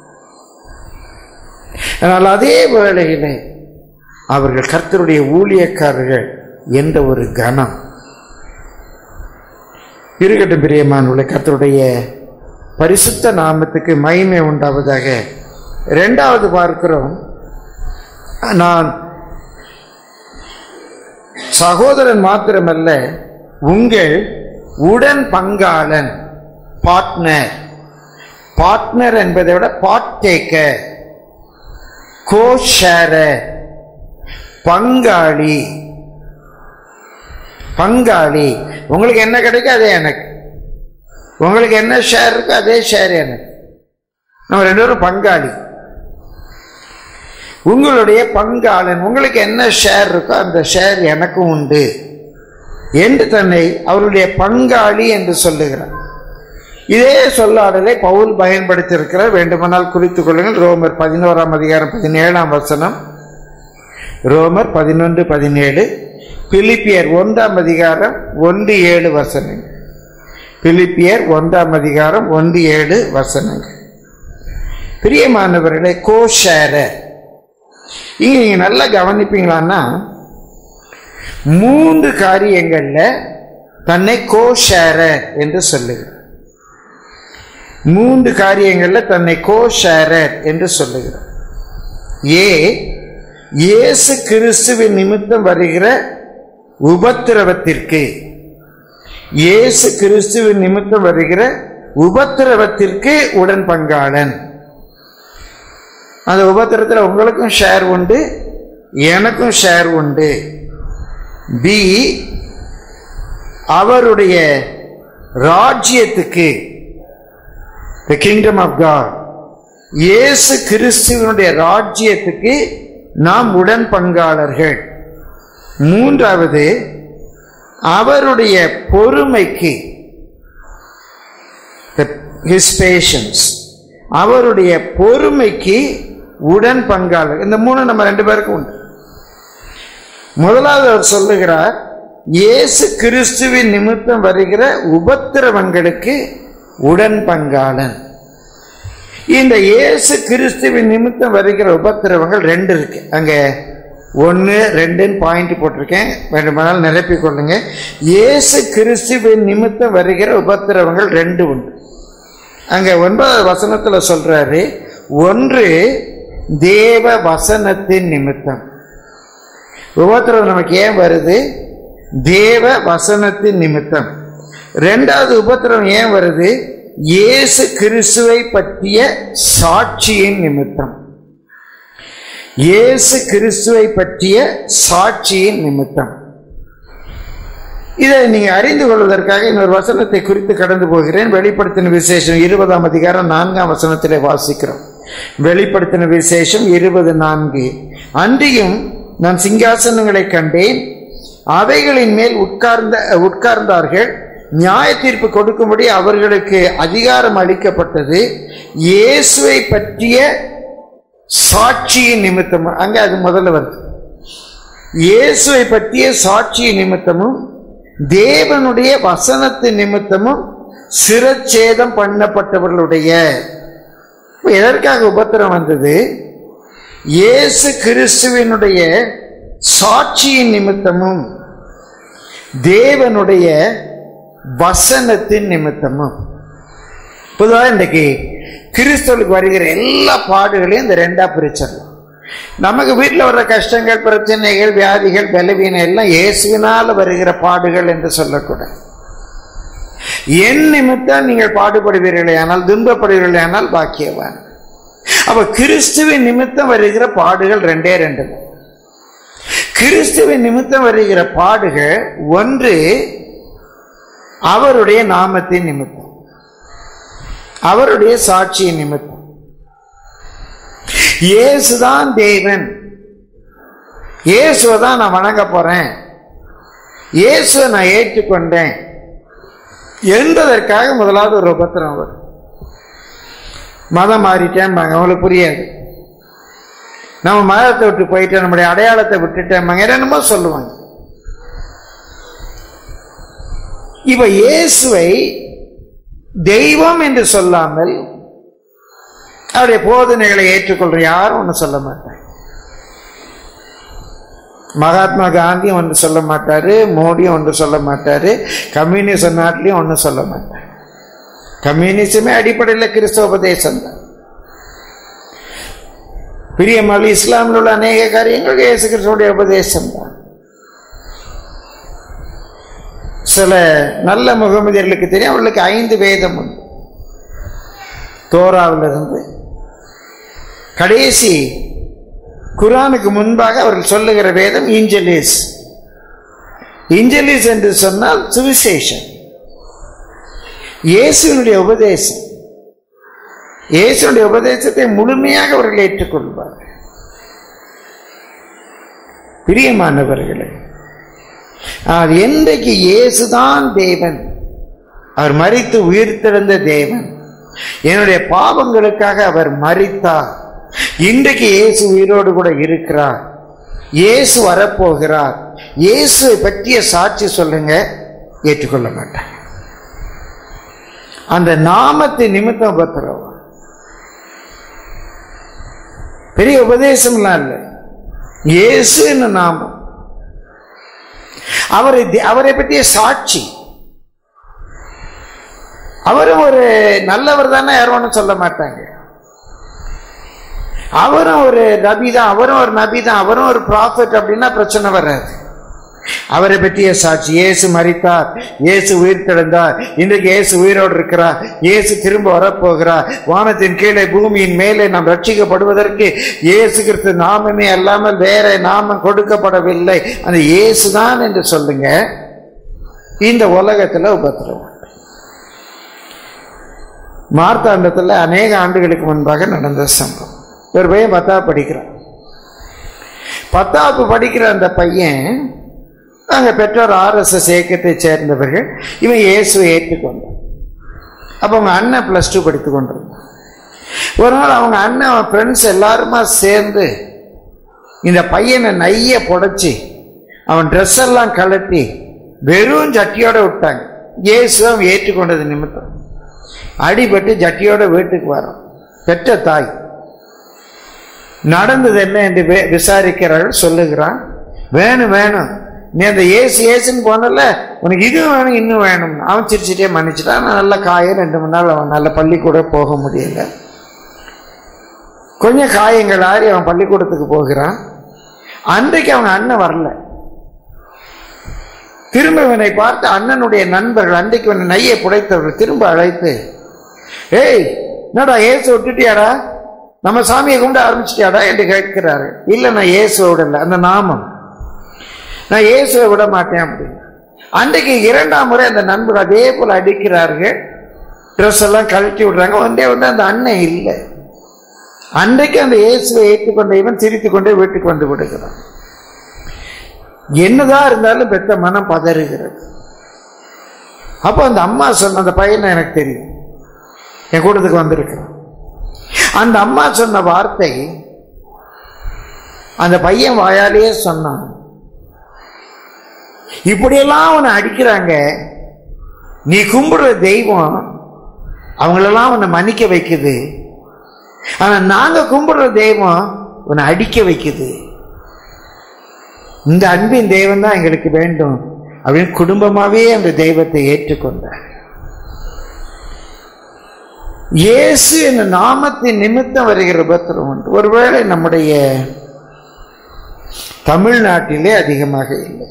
ஆனால் அதே வேளையிலே அவர்கள் கர்த்தருடைய ஊழியக்காரர்கள் என்ற ஒரு கனம் இருக்கட்டும். பிரியமானவர்களே, கர்த்தருடைய பரிசுத்த நாமத்துக்கு மகிமை உண்டாவதாக. 2வது பார்க்கிறோம், நான் சகோதரன் மாத்திரமல்ல, உங்கள் உடன் பங்காளன், பார்ட்னர். பார்ட்னர் என்பதை விட பார்ட்டேக்கர், கோஷேரர், பங்காளி. பங்காளி, உங்களுக்கு என்ன கிடைக்கும் அதே எனக்கு, உங்களுக்கு என்ன ஷேர் இருக்கோ அதே ஷேர் எனக்கு. நம்ம 2 பேரும் பங்காளி. உங்களுடைய பங்காளன், உங்களுக்கு என்ன ஷேர் இருக்கோ அந்த ஷேர் எனக்கும் உண்டு என்று தன்னை அவருடைய பங்காளி என்று சொல்லுகிறார். இதே சொல்லாடலை பவுல் பயன்படுத்தியிருக்கிறார். வேண்டுமானால் குறித்துக் கொள்ளுங்கள். ரோமர் 11ஆம் அதிகாரம் 17ஆம் வசனம், ரோமர் 11:17, பிலிப்பியர் 1ஆம் அதிகாரம் 1-7 வசனங்கள், பிலிப்பியர் 1ஆம் அதிகாரம் 1-7 வசனங்கள். பிரியமானவர்களே, கோஷேரர் இங்க நீங்க நல்லா கவனிப்பீங்களான்னா 3 காரியங்கள்ல தன்னை கோஷேரர் என்று சொல்லுகிறார். 3 காரியங்கள்ல தன்னை கோஷேரர் என்று சொல்லுகிறார். இயேசு கிறிஸ்துவின் நிமித்தம் வருகிற உபத்திரவத்திற்கு, இயேசு கிறிஸ்துவின் நிமித்தம் வருகிற உபத்திரவத்திற்கு உடன் பங்காளன். அந்த உபத்திரத்தில் உங்களுக்கும் ஷேர் உண்டு, எனக்கும் ஷேர் உண்டு. பி, அவருடைய ராஜ்யத்துக்கு, the kingdom of God, இயேசு கிறிஸ்துவினுடைய ராஜ்யத்துக்கு நாம் உடன் பங்காளர்கள். 3வது, அவருடைய பொறுமைக்கு, his patience, அவருடைய பொறுமைக்கு உடன் பங்காளர். இந்த 3 நம்ம 2 பேருக்கும் உண்டு. முதலாவது அவர் சொல்லுகிறார், இயேசு கிறிஸ்துவின் நிமித்தம் வருகிற உபத்திரவங்களுக்கு உடன் பங்காளன். இந்த இயேசு கிறிஸ்துவின் நிமித்தம் வருகிற உபத்திரவங்கள் 2 இருக்கு. அங்க 1, 2 பாயிண்ட் போட்டிருக்கேன், வேண்டுமானால் நிரப்பிக் கொள்ளுங்க. இயேசு கிறிஸ்துவின் நிமித்தம் வருகிற உபத்திரவங்கள் 2 உண்டு. அங்க 9வது வசனத்துல சொல்றாரு, 1 தேவ வசனத்தின் நிமித்தம். உபத்திரவம் நமக்கு ஏன் வருது? தேவ வசனத்தின் நிமித்தம். 2வது உபத்திரவம் ஏன் வருது? இயேசு கிறிஸ்துவை பற்றிய சாட்சியின் நிமித்தம். இயேசு கிறிஸ்துவை பற்றிய சாட்சியின் நிமித்தம். இதை நீங்க அறிந்து கொள்வதற்காக இன்னொரு வசனத்தை குறித்து கடந்து போகிறேன். வெளிப்படுத்தின விசேஷம் 20ஆம் அதிகாரம் 4ஆம் வசனத்திலே வாசிக்கிறோம். வெளிப்படுத்தின விசேஷம் 20:4. அன்றியும் நான் சிங்காசனங்களை கண்டேன், அவைகளின் மேல் உட்கார்ந்தார்கள், நியாய தீர்ப்பு கொடுக்கும்படி அவர்களுக்கு அதிகாரம் அளிக்கப்பட்டது. இயேசுவை பற்றிய சாட்சியின் நிமித்தம், அங்க அது முதல்ல வருது. இயேசுவை பற்றிய சாட்சியின் நிமித்தமும் தேவனுடைய வசனத்தின் நிமித்தமும் சிரச்சேதம் பண்ணப்பட்டவர்களுடைய. எதற்காக உபத்திரம் வந்தது? இயேசு கிறிஸ்துவினுடைய சாட்சியின் நிமித்தமும் தேவனுடைய வசனத்தின் நிமித்தமும். பொதுவாக இன்றைக்கு கிறிஸ்துவுக்கு வருகிற எல்லா பாடுகளையும் இந்த 2ஆ பிரிச்சிடலாம். நமக்கு வீட்டில் வர்ற கஷ்டங்கள், பிரச்சனைகள், வியாதிகள், பலவீனம் எல்லாம் இயேசுவினால் வருகிற பாடுகள் என்று சொல்லக்கூடாது. என் நிமித்தம் நீங்கள் பாடுபடுவீர்களே ஆனால், துன்பப்படுவீர்களே ஆனால் பாக்கியவான். அப்ப கிறிஸ்துவின் நிமித்தம் வருகிற பாடுகள் 2 கிறிஸ்துவின் நிமித்தம் வருகிற பாடுகள் 1 அவருடைய நாமத்தின் நிமித்தம், அவருடைய சாட்சியின் நிமித்தம். இயேசுதான் தேவன், இயேசுவை தான் நான் வணங்க போறேன், இயேசுவை நான் ஏற்றுக்கொண்டேன் என்பதற்காக முதலாவது ஒரு உபத்திரம் வரும். மதம் மாறிட்டேன், அவங்களுக்கு புரியாது. நம்ம மதத்தை விட்டு போயிட்டேன், நம்முடைய அடையாளத்தை விட்டுட்டேன், என்னமோ சொல்லுவாங்க. இப்ப இயேசுவை தெய்வம் என்று சொல்லாமல் அவருடைய போதனைகளை ஏற்றுக்கொள்ற யாரும் ஒன்று சொல்ல மாட்டாங்க. மகாத்மா காந்தியும் ஒன்று சொல்ல மாட்டாரு, மோடியும் ஒன்று சொல்ல மாட்டாரு, கம்யூனிஸ்ட் நாட்டிலையும் ஒன்று சொல்ல மாட்டார். கம்யூனிசமே அடிப்படையில் கிறிஸ்தவ உபதேசம் தான். பிரியமான இஸ்லாமில் உள்ள அநேக காரியங்கள் இயேசு கிறிஸ்துவுடைய உபதேசம் தான். சில நல்ல முகமதியர்களுக்கு தெரியும், அவர்களுக்கு 5 வேதம் உண்டு. தோராவிலிருந்து கடைசி குர்ஆனுக்கு முன்பாக அவர்கள் சொல்லுகிற வேதம் இன்ஜிலிஸ். இன்ஜிலிஸ் என்று சொன்னால் சுவிசேஷம், இயேசுவினுடைய உபதேசம். இயேசுடைய உபதேசத்தை முழுமையாக அவர்கள் ஏற்றுக்கொள்வார்கள். பிரியமானவர்களே, என்றைக்கு இயேசுதான் தேவன், அவர் மரித்து உயிர்த்தெழுந்த தேவன், என்னுடைய பாவங்களுக்காக அவர் மரித்தார், இன்றைக்கு இயேசு உயிரோடு கூட இருக்கிறார், இயேசு வரப்போகிறார், இயேசுவை பற்றிய சாட்சி சொல்லுங்க, ஏற்றுக்கொள்ள மாட்டார். அந்த நாமத்தை நிமித்தம் உபத்திரவம். பெரிய உபதேசம்லாம் இல்லை, இயேசு என்ன நாமம், அவரை பற்றிய சாட்சி. அவரும் ஒரு நல்லவர் தானே, யாரும் ஒன்றும் சொல்ல மாட்டாங்க. அவரும் ஒரு நபி தான், அவரும் ஒரு நபி தான், அவரும் ஒரு ப்ராஃபெட் அப்படின்னா பிரச்சனை வராது. அவரை பற்றிய சாட்சி. இயேசு மரித்தார், இயேசு உயிர் தெழுந்தார், இன்றைக்கு இயேசு உயிரோடு இருக்கிறார், இயேசு திரும்ப வரப்போகிறார், வானத்தின் கீழே பூமியின் மேலே நாம் ரட்சிக்கப்படுவதற்கு இயேசு கிறிஸ்து நாமமே அல்லாமல் வேற நாமம் கொடுக்கப்படவில்லை, அந்த இயேசு தான் என்று சொல்லுங்க. இந்த உலகத்துல உபத்திரவம். மார்த்தாண்டத்தில் அநேக ஆண்டுகளுக்கு முன்பாக நடந்த சம்பவம். ஒரு பையன் 10வது படிக்கிறான். 10வது படிக்கிற அந்த பையன், அங்க பெற்றோர் RSS இயக்கத்தை சேர்ந்தவர்கள், இவன் இயேசுவை ஏற்றுக்கொண்டான். அப்ப அவங்க அண்ணன் +2 படித்து கொண்டிருந்தான். ஒரு நாள் அவங்க அண்ணன் ஃப்ரெண்ட்ஸ் எல்லாருமா சேர்ந்து இந்த பையனை நைய புடைச்சி அவன் ட்ரெஸ் எல்லாம் கலட்டி வெறும் ஜட்டியோட விட்டாங்க. இயேசு அவன் ஏற்றுக்கொண்டது நிமித்தம் அடிபட்டு ஜட்டியோட வீட்டுக்கு வரோம். பெற்ற தாய் நடந்தது என்ன என்று விசாரிக்கிறார்கள். சொல்லுகிறான், வேணும் வேணும், நீ அந்த ஏசுன்னு போனல, உனக்கு இது வேணும் இன்னும் வேணும். அவன் சிரிச்சுட்டே மன்னிச்சுட்டான். நல்ல காயம், 2 3 நாள் அவன் நல்ல பள்ளிக்கூட போக முடியல. கொஞ்சம் காயங்கள் ஆறி அவன் பள்ளிக்கூடத்துக்கு போகிறான். அன்றைக்கு அவங்க அண்ணன் வரல. திரும்ப இவனை பார்த்து அண்ணனுடைய நண்பர்கள், அன்றைக்கு இவனை நையை புடைத்தவர்கள் திரும்ப அழைத்து, ஏய் என்னடா இயேசு விட்டுட்டியாடா, நம்ம சாமியை கும்பிட ஆரம்பிச்சிட்டியாடா என்று கேட்கிறாரு. இல்லை, நான் இயேசுவை விடல, அந்த நாமம், நான் இயேசுவை விட மாட்டேன் அப்படின்னு. அன்றைக்கு 2ஆம் முறை அந்த நண்பர் அதே போல அடிக்கிறார்கள். ட்ரெஸ் எல்லாம் கழட்டி விடுறாங்க. வந்து அந்த அண்ணன் இல்லை. அன்றைக்கு அந்த இயேசுவை ஏற்றுக்கொண்ட இவன் சிரித்து கொண்டே வீட்டுக்கு வந்து விடுகிறான். என்னதான் இருந்தாலும் பெத்த மனம் பதறுகிறது. அப்போ அந்த அம்மா சொன்ன, அந்த பையனை எனக்கு தெரியும், என் கூட்டத்துக்கு வந்திருக்கிறான். அந்த அம்மா சொன்ன வார்த்தை அந்த பையன் வாயாலேயே சொன்னான். இப்படியெல்லாம் அவனை அடிக்கிறாங்க, நீ கும்பிடுற தெய்வம் அவங்களெல்லாம் உன்னை மன்னிக்க வைக்குது, ஆனா நாங்க கும்பிடுற தெய்வம் உன்னை அடிக்க வைக்குது. இந்த அன்பின் தெய்வம் தான் எங்களுக்கு வேண்டும் அப்படின்னு குடும்பமாவே அந்த தெய்வத்தை ஏற்றுக்கொண்டார். இயேசு என்ற நாமத்தின் நிமித்தம் வருகிற உபத்திரவம் உண்டு. ஒருவேளை நம்முடைய தமிழ்நாட்டிலே அதிகமாக இல்லை.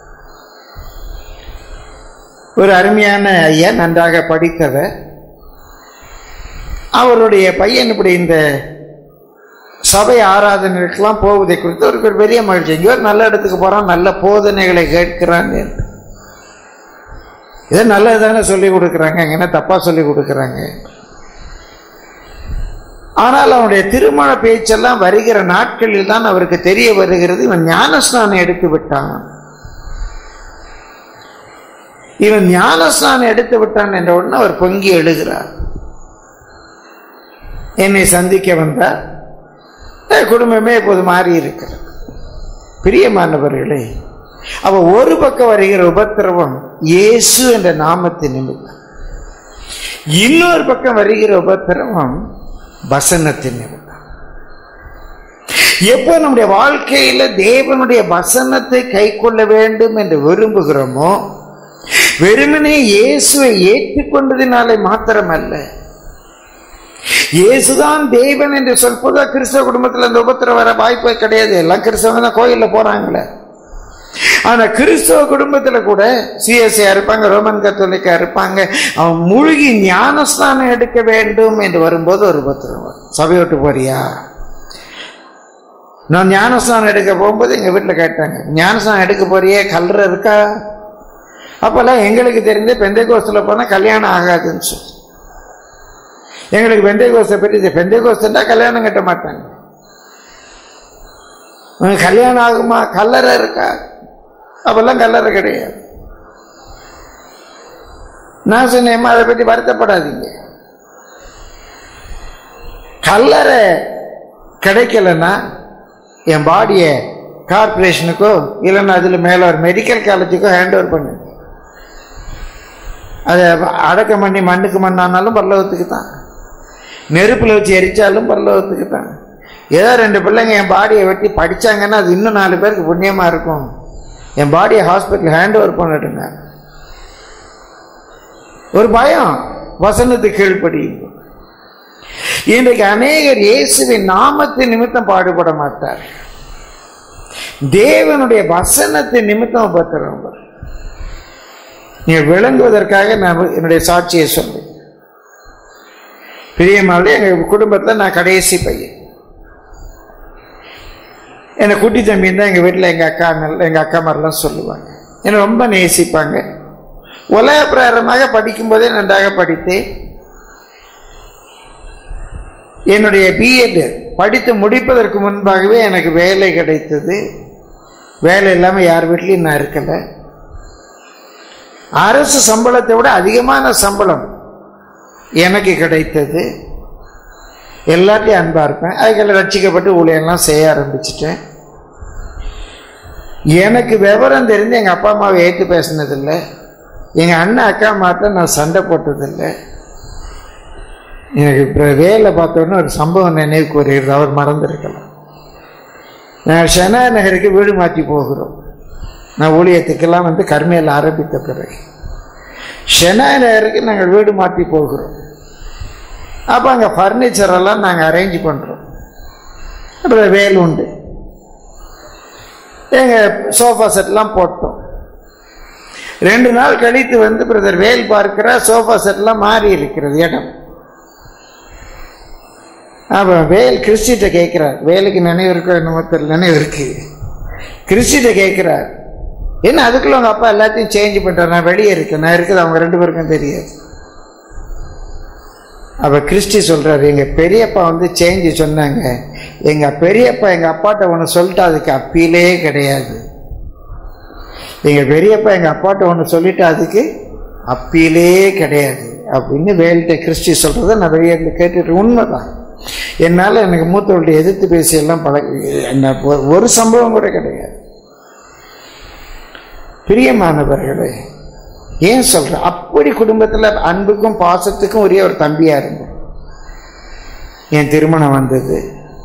ஒரு அருமையான ஐயா, நன்றாக படித்தவர், அவருடைய பையன் இப்படி இந்த சபை ஆராதனைகளுக்கெல்லாம் போவதை குறித்து அவருக்கு ஒரு பெரிய மகிழ்ச்சி. எங்கேயோ நல்ல இடத்துக்கு போறான், நல்ல போதனைகளை கேட்கிறான். இதை நல்லதானே சொல்லி கொடுக்குறாங்க, என்ன தப்பா சொல்லி கொடுக்குறாங்க. ஆனால் அவனுடைய திருமண பேச்செல்லாம் வருகிற நாட்களில் தான் அவருக்கு தெரிய வருகிறது, இவன் ஞானஸ்நானம் எடுத்து விட்டான். இவன் ஞானஸ்நானம் எடுத்து விட்டான் என்ற உடனே அவர் பொங்கி எழுகிறார். என்னை சந்திக்க வந்தார். குடும்பமே இப்போது மாறி இருக்கிறது. பிரியமானவர்களே, அவ ஒரு பக்கம் வருகிற உபத்திரவம் இயேசு என்ற நாமத்தின் நிமித்தம், இன்னொரு பக்கம் வருகிற உபத்திரவம் வசனத்தின் நிமித்தம். எப்போ நம்முடைய வாழ்க்கையில தேவனுடைய வசனத்தை கை கொள்ள வேண்டும் என்று விரும்புகிறோமோ, வெறுமனே இயேசுவை ஏற்றுக்கொண்டதினாலே மாத்திரமல்ல, இயேசுதான் தேவன் என்று சொல்போது கிறிஸ்தவ குடும்பத்தில் அந்த உபத்திரம் வர வாய்ப்பே கிடையாது. எல்லாம் கிறிஸ்தவங்க தான் கோயில்ல போறாங்களே. ஆனா கிறிஸ்தவ குடும்பத்துல கூட சிஎஸ்ஐ இருப்பாங்க, ரோமன் கத்தோலிக்கா இருப்பாங்க. அவன் மூழ்கி ஞானஸ்தானம் எடுக்க வேண்டும் என்று வரும்போது ஒரு உபத்திரம் வரும். சபை விட்டு போறியா? நான் ஞானஸ்தானம் எடுக்க போகும்போது எங்க வீட்டுல கேட்டாங்க, ஞானஸ்தானம் எடுக்க போறியே, கல்ற இருக்கா? அப்பெல்லாம் எங்களுக்கு தெரிஞ்ச பெந்தைகோஸ்துல போனா கல்யாணம் ஆகாதுன்னு சொல்லி, எங்களுக்கு பெந்தைகோஸ்தை பற்றி, பெந்தைகோஸ்தா கல்யாணம் கட்ட மாட்டாங்க. கல்யாணம் ஆகுமா? கல்லறை இருக்கா? அப்பெல்லாம் கல்லறை கிடையாது. நான் சொன்னேன், அதை பற்றி வருத்தப்படாதீங்க. கல்லறை கிடைக்கலன்னா என் பாடியை கார்பரேஷனுக்கோ இல்லைன்னா அதுல மேல ஒரு மெடிக்கல் காலேஜுக்கோ ஹேண்ட் ஓவர் பண்ணு. அதை அடக்கம் பண்ணி மண்ணுக்கு மண்ணானாலும் பரலோகத்துக்கு தான், நெருப்புல வச்சு எரிச்சாலும் பரலோகத்துக்கு தான். ஏதோ 2 பிள்ளைங்க என் பாடியை வெட்டி படித்தாங்கன்னா அது இன்னும் 4 பேருக்கு புண்ணியமாக இருக்கும். என் பாடியை ஹாஸ்பிட்டல் ஹேண்ட் ஓவர் பண்ணிடுங்க. ஒரு பயம், வசனத்துக்கு கீழ்ப்படியுங்க. இன்றைக்கு அநேகர் இயேசுவின் நாமத்தின் நிமித்தம் பாடுபட மாட்டார், தேவனுடைய வசனத்தின் நிமித்தம் உபத்திரவங்க. நீங்கள் விளங்குவதற்காக நான் என்னுடைய சாட்சியை சொல்றேன். பிரியமான எங்கள் குடும்பத்தில் நான் கடைசி பையன். என்னை குட்டி தம்பின்னு தான் எங்கள் வீட்டில் எங்கள் அக்கா மாதிரிலாம் சொல்லுவாங்க. என்னை ரொம்ப நேசிப்பாங்க. உலக பிரகாரமாக படிக்கும்போதே நன்றாக படித்தேன். என்னுடைய பிஎட் படித்து முடிப்பதற்கு முன்பாகவே எனக்கு வேலை கிடைத்தது. வேலை இல்லாமல் யார் வீட்லையும் நான் இருக்கலை. அரசு சம்பளத்தை விட அதிகமான சம்பளம் எனக்கு கிடைத்தது. எல்லாத்தையும் அன்பாக இருப்பேன். அதுக்கெல்லாம் ரட்சிக்கப்பட்டு ஊழியெல்லாம் செய்ய ஆரம்பிச்சிட்டேன். எனக்கு விவரம் தெரிந்து எங்கள் அப்பா அம்மாவை ஏற்று பேசினதில்லை. எங்கள் அண்ணன் அக்கா மாற்ற நான் சண்டை போட்டதில்லை. எனக்கு இப்போ வேலை பார்த்தோன்னே ஒரு சம்பவம் நினைவுக்கு வருகிறது, அவர் மறந்துருக்கலாம். நான் ஷெனா நகருக்கு வீடு மாற்றி போகிறோம். நான் ஊழியத்துக்கெல்லாம் வந்து கர்மையில் ஆரம்பித்த பிறகு ஷெனா நகருக்கு நாங்கள் வீடு மாற்றி போகிறோம். அப்போ அங்கே ஃபர்னிச்சரெல்லாம் நாங்கள் அரேஞ்ச் பண்ணுறோம். அப்புறம் வேல் உண்டு, எங்கள் சோஃபா செட்லாம் போட்டோம். 2 நாள் கழித்து வந்து பிரதர் வேல் பார்க்கிற சோஃபா செட்லாம் மாறி இருக்கிறது இடம். அப்போ வேல் கிறிஸ்டிட்ட கேட்குறார். வேலுக்கு நினைவு இருக்கோ என்னமோ தெரியல, நினைவு இருக்கு. கிறிஸ்டிட்ட கேட்குறார், என்ன அதுக்குள்ள உங்கள் அப்பா எல்லாத்தையும் சேஞ்ச் பண்ணுறார், நான் வெளியே இருக்கேன், நான் இருக்குது அவங்க 2 பேருக்கும் தெரியாது. அப்போ கிறிஸ்டி சொல்கிறார், எங்கள் பெரியப்பா வந்து சேஞ்சு சொன்னாங்க. எங்கள் பெரியப்பா எங்கள் அப்பாட்ட ஒன்று சொல்லிட்டு அதுக்கு அப்பீலே கிடையாது. எங்கள் பெரியப்பா எங்கள் அப்பாட்ட ஒன்று சொல்லிட்டு அதுக்கு அப்பீலே கிடையாது அப்படின்னு வேல்கிட்ட கிறிஸ்டி சொல்கிறத நான் வெளியே கேட்டுட்டு உண்மைதான். என்னால் எனக்கு மூத்தவர்கிட்ட எதிர்த்து பேசியெல்லாம் என்ன ஒரு சம்பவம் கூட கிடையாது. பிரியமானவர்களே, ஏன் சொல்ற, அப்படி குடும்பத்தில் அன்புக்கும் பாசத்துக்கும் உரிய ஒரு தம்பியா இருந்தேன். என் திருமணம் வந்தது.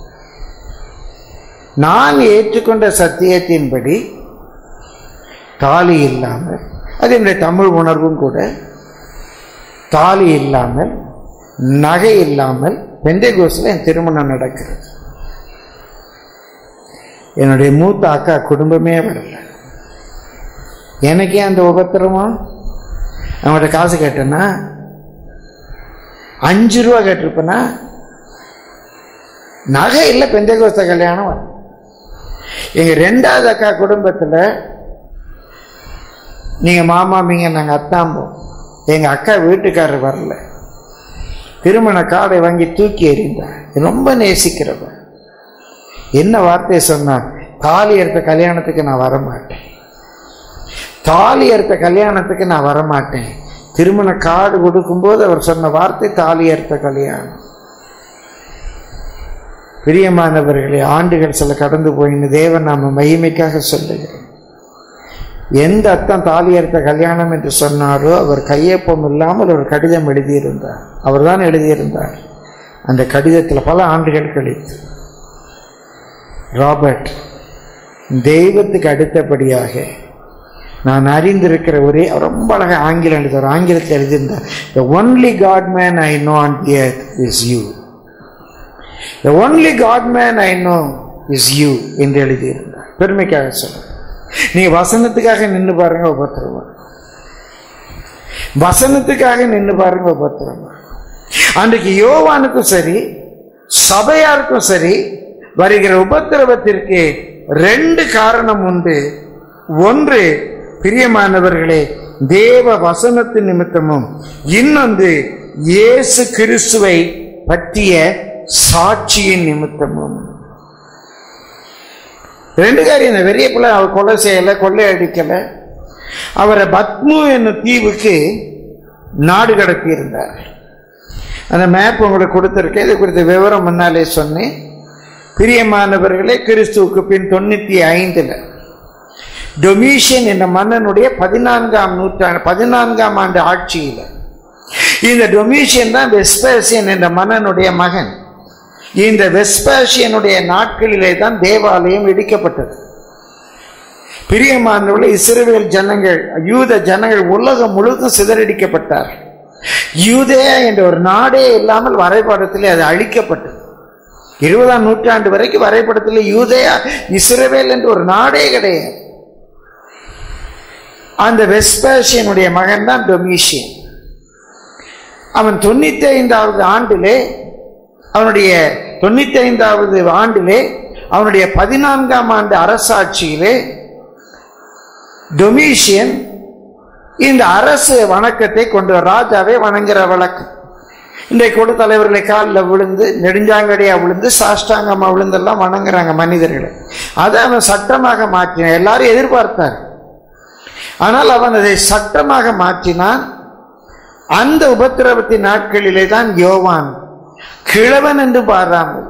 நான் ஏற்றுக்கொண்ட சத்தியத்தின்படி தாலி இல்லாமல், அது என்னுடைய தமிழ் உணர்வும் கூட, தாலி இல்லாமல் நகை இல்லாமல் பெந்தேகோஸ்ல என் திருமணம் நடக்கிறது. என்னுடைய மூத்த அக்கா குடும்பமே வரல. எனக்கே அந்த உபத்திரமா. அவங்கள்ட்ட காசு கேட்டேன்னா 5 ரூபா கேட்டிருப்பேன்னா, நகை இல்லை, பெந்தேகோஸ்த கல்யாணம். எங்க 2வது அக்கா குடும்பத்தில் நீங்க மாமாமிங்க, நாங்கள் அத்தாம்போம். எங்க அக்கா வீட்டுக்காரர் வரல. திருமண காடை வாங்கி தூக்கி எறிந்தார். ரொம்ப நேசிக்கிறவ. என்ன வார்த்தையை சொன்னார், தாலி எடுத்த கல்யாணத்துக்கு நான் வரமாட்டேன், தாலி எடுத்த கல்யாணத்துக்கு நான் வரமாட்டேன். திருமண கார்டு கொடுக்கும்போது அவர் சொன்ன வார்த்தை தாலி எடுத்த கல்யாணம். பிரியமானவர்களே, ஆண்டுகள் சில கடந்து போயின்னு தேவன் நாம மகிமைக்காக சொல்லுகிறேன். எந்த அர்த்தம் தாலி எடுத்த கல்யாணம் என்று சொன்னாரோ அவர் கையொப்பம் இல்லாமல் ஒரு கடிதம் எழுதியிருந்தார். அவர் தான் எழுதியிருந்தார். அந்த கடிதத்தில் பல ஆண்டுகள் கழித்து, ராபர்ட், தெய்வத்துக்கு அடுத்தபடியாக நான் அறிந்திருக்கிற ஒரே, ரொம்ப அழகாக ஆங்கிலம் எழுதுவார். ஆங்கிலத்தில் எழுதியிருந்தார், the only God man I know on the earth is you. The only God man I know is you என்று எழுதியிருந்தார். பெருமைக்காக சொல்ற. நீங்க வசனத்துக்காக நின்று பாருங்க, உபத்திரமா. வசனத்துக்காக நின்று பாருங்க, உபத்திரமா. அன்றைக்கு யோவானுக்கும் சரி சபையாருக்கும் சரி வருகிற உபத்திரவத்திற்கு 2 காரணம் உண்டு. ஒன்று, பிரியமானவர்களே, தேவ வசனத்தின் நிமித்தமும், இன்னொன்று இயேசு கிறிஸ்துவை பற்றிய சாட்சியின் நிமித்தமும். 2 காரியம். பெரிய பிள்ளை அவர் கொலை செய்யலை, கொள்ளை அடிக்கல. அவரை பத்மு என்னும் தீவுக்கு நாடு கடத்தி இருந்தார். அந்த மேப் உங்களுக்கு கொடுத்திருக்கேன். இது குறித்த விவரம் முன்னாலே சொன்னேன். பிரியமானவர்களே, கிறிஸ்துவுக்கு பின் 95 டொமிஷியன் என்ற மன்னனுடைய 14ஆம் ஆண்டு ஆட்சியில், இந்த டொமிஷியன் தான் வெஸ்பேசியன் என்ற மன்னனுடைய மகன். இந்த வெஸ்பாசியனுடைய நாட்களிலே தான் தேவாலயம் இடிக்கப்பட்டது. பிரியமானவர்களே, இஸ்ரவேல் ஜனங்கள், யூத ஜனங்கள் உலகம் முழுவதும் சிதறடிக்கப்பட்டார். யூதேயா என்ற ஒரு நாடே இல்லாமல் வரைபடத்தில் அது அழிக்கப்பட்டது. 20ஆம் நூற்றாண்டு வரைக்கும் வரைபடத்தில் யூதேயா, இஸ்ரவேல் என்று ஒரு நாடே கிடையாது. அந்த வெஸ்பாசியனுடைய மகன் தான் டொமிஷியன். அவன் 95வது ஆண்டிலே, அவனுடைய 95வது ஆண்டிலே, அவனுடைய 14ஆம் ஆண்டு அரசாட்சியிலே டொமிஷியன் இந்த அரசு வணக்கத்தை கொண்டு, ராஜாவை வணங்குகிற வழக்கம். இன்றைக்கு கூட தலைவர்களை காலில் விழுந்து, நெடுஞ்சாங்கடியா விழுந்து, சாஷ்டாங்கமா விழுந்தெல்லாம் வணங்குறாங்க மனிதர்களை. அதை அவன் சட்டமாக மாற்றினான். எல்லாரும் எதிர்பார்த்தார். ஆனால் அவன் அதை சட்டமாக மாற்றினான். அந்த உபத்திரவத்தின் நாட்களிலே தான் யோவான் கிழவன் என்று பாராமல்,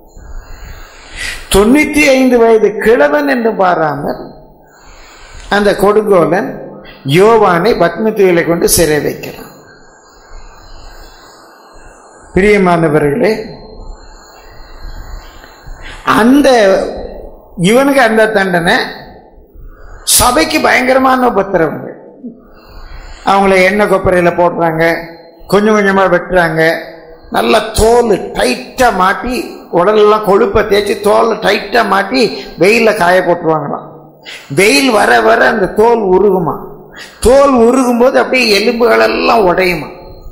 95 வயது கிழவன் என்று பாராமல், அந்த கொடுங்கோலன் யோவானை பத்மதீவிலே கொண்டு சிறை வைக்கிறான். பிரியமானவர்களே, அந்த இவனுக்கு அந்த தண்டனை, சபைக்கு பயங்கரமான உபத்திரவங்கள். அவங்கள எண்ணெய் கொப்பரையில் போடுறாங்க, கொஞ்சம் கொஞ்சமாக வெட்டுறாங்க, நல்லா தோல் டைட்டாக மாட்டி, உடலெல்லாம் கொழுப்பை தேய்ச்சி தோல் டைட்டாக மாட்டி வெயிலில் காய போட்டுருவாங்களாம். வெயில் வர வர அந்த தோல் உருகுமா. தோல் உருகும் போது அப்படியே எலும்புகள் எல்லாம் உடையுமா.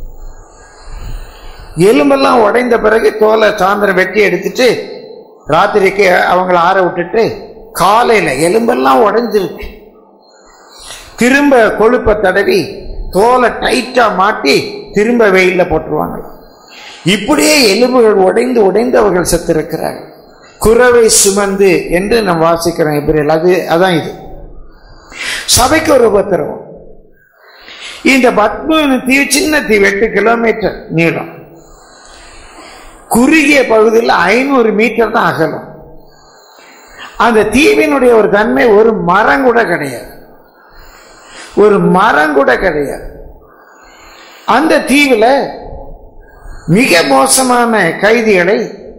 எலும்பெல்லாம் உடைந்த பிறகு தோலை சாயந்தரம் வெட்டி எடுத்துட்டு ராத்திரிக்கு அவங்கள ஆற விட்டுட்டு காலையில் எலும்பெல்லாம் உடைஞ்சிருக்கு, திரும்ப கொழுப்பை தடவி தோலை டைட்டா மாட்டி திரும்ப வெயில போட்டுருவாங்க. இப்படியே எலும்புகள் உடைந்து உடைந்து அவர்கள் செத்திருக்கிறார்கள். குரவை சுமந்து என்று நாம் வாசிக்கிறோம் எபிரேல். அதான் இது சபைக்கு ஒரு உபத்திரவம். இந்த பத்ம தீவு சின்ன தீவு, 8 கிலோமீட்டர் நீளம், குறுகிய பகுதியில் 500 மீட்டர் தான் அகலம். அந்த தீவினுடைய ஒரு தன்மை, ஒரு மரம் கூட கிடையாது, ஒரு மரம் கூட கிடையாது. அந்த தீவுல மிக மோசமான கைதிகளை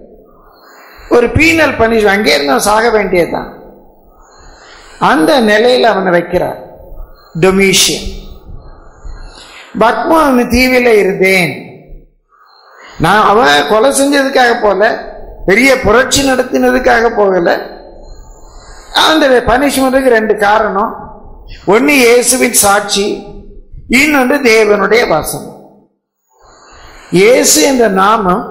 ஒரு பீனல் பனிஷ், அங்கே இருந்து சாக வேண்டியதுதான், அந்த நிலையில் அவனை வைக்கிறார் டொமிஷியன். பத்மா தீவில இருந்தேன் நான், அவன் கொலை செஞ்சதுக்காக போல, பெரிய புரட்சி நடத்தினதுக்காக போகல. அந்த பனிஷ்மெண்ட்டுக்கு 2 காரணம். ஒன்னு இயேசுவின் சாட்சி, இன்னொன்று தேவனுடைய வசனம். இயேசு என்ற நாமம்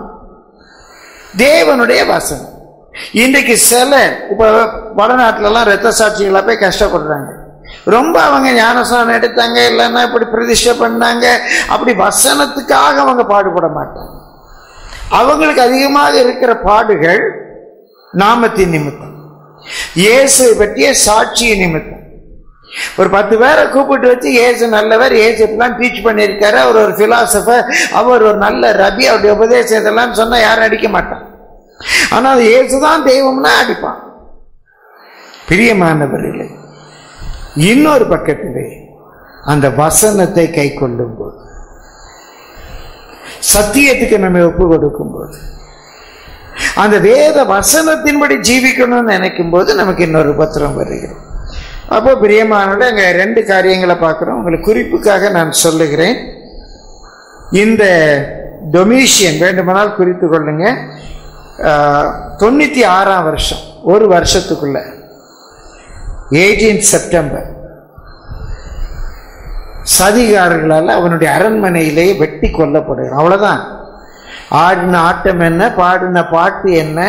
தேவனுடைய வசனம். இன்றைக்கு சில இப்ப வடநாட்டிலாம் ரத்த சாட்சிகளா போய் கஷ்டப்படுறாங்க. ரொம்ப அவங்க ஞானஸ்நானம் எடுத்தாங்க, இல்லைன்னா இப்படி பிரதிஷ்டை பண்ணாங்க, அப்படி வசனத்துக்காக அவங்க பாடுபட மாட்டாங்க. அவங்களுக்கு அதிகமாக இருக்கிற பாடுகள் நாமத்தின் நிமித்தம், இயேசுவை பற்றிய சாட்சிய நிமித்தம். ஒரு 10 பேரை கூப்பிட்டு வச்சு இயேசு நல்லவர், இயேசு இப்பெல்லாம் டீச் பண்ணியிருக்காரு, அவர் ஒரு பிலாசபர், அவர் ஒரு நல்ல ரபி, அவருடைய உபதேசம் இதெல்லாம் சொன்னா யாரும் அடிக்க மாட்டான். ஆனால் இயேசுதான் தெய்வம்னா அடிப்பான். பிரியமானவர்களே, இன்னொரு பக்கத்திலே அந்த வசனத்தை கை கொள்ளும் போது, சத்தியத்துக்கு நம்ம ஒப்பு கொடுக்கும் போது, அந்த வேத வசனத்தின்படி ஜீவிக்கணும்னு நினைக்கும் போது நமக்கு இன்னொரு பத்திரம் வருகிறோம். அப்போ பிரியமானோட அங்க 2 காரியங்களை பார்க்கிறோம். உங்களுக்கு குறிப்புக்காக நான் சொல்லுகிறேன். இந்த டொமிஷியன் வேண்டுமானால் குறித்து கொள்ளுங்க. 96ஆம் வருஷம், ஒரு வருஷத்துக்குள்ள 18 செப்டம்பர் சதிகாரர்களால் அவனுடைய அரண்மனையிலேயே வெட்டி கொல்லப்படுகிறான். அவ்வளவுதான். ஆடின ஆட்டம் என்ன, பாடின பாட்டு என்ன,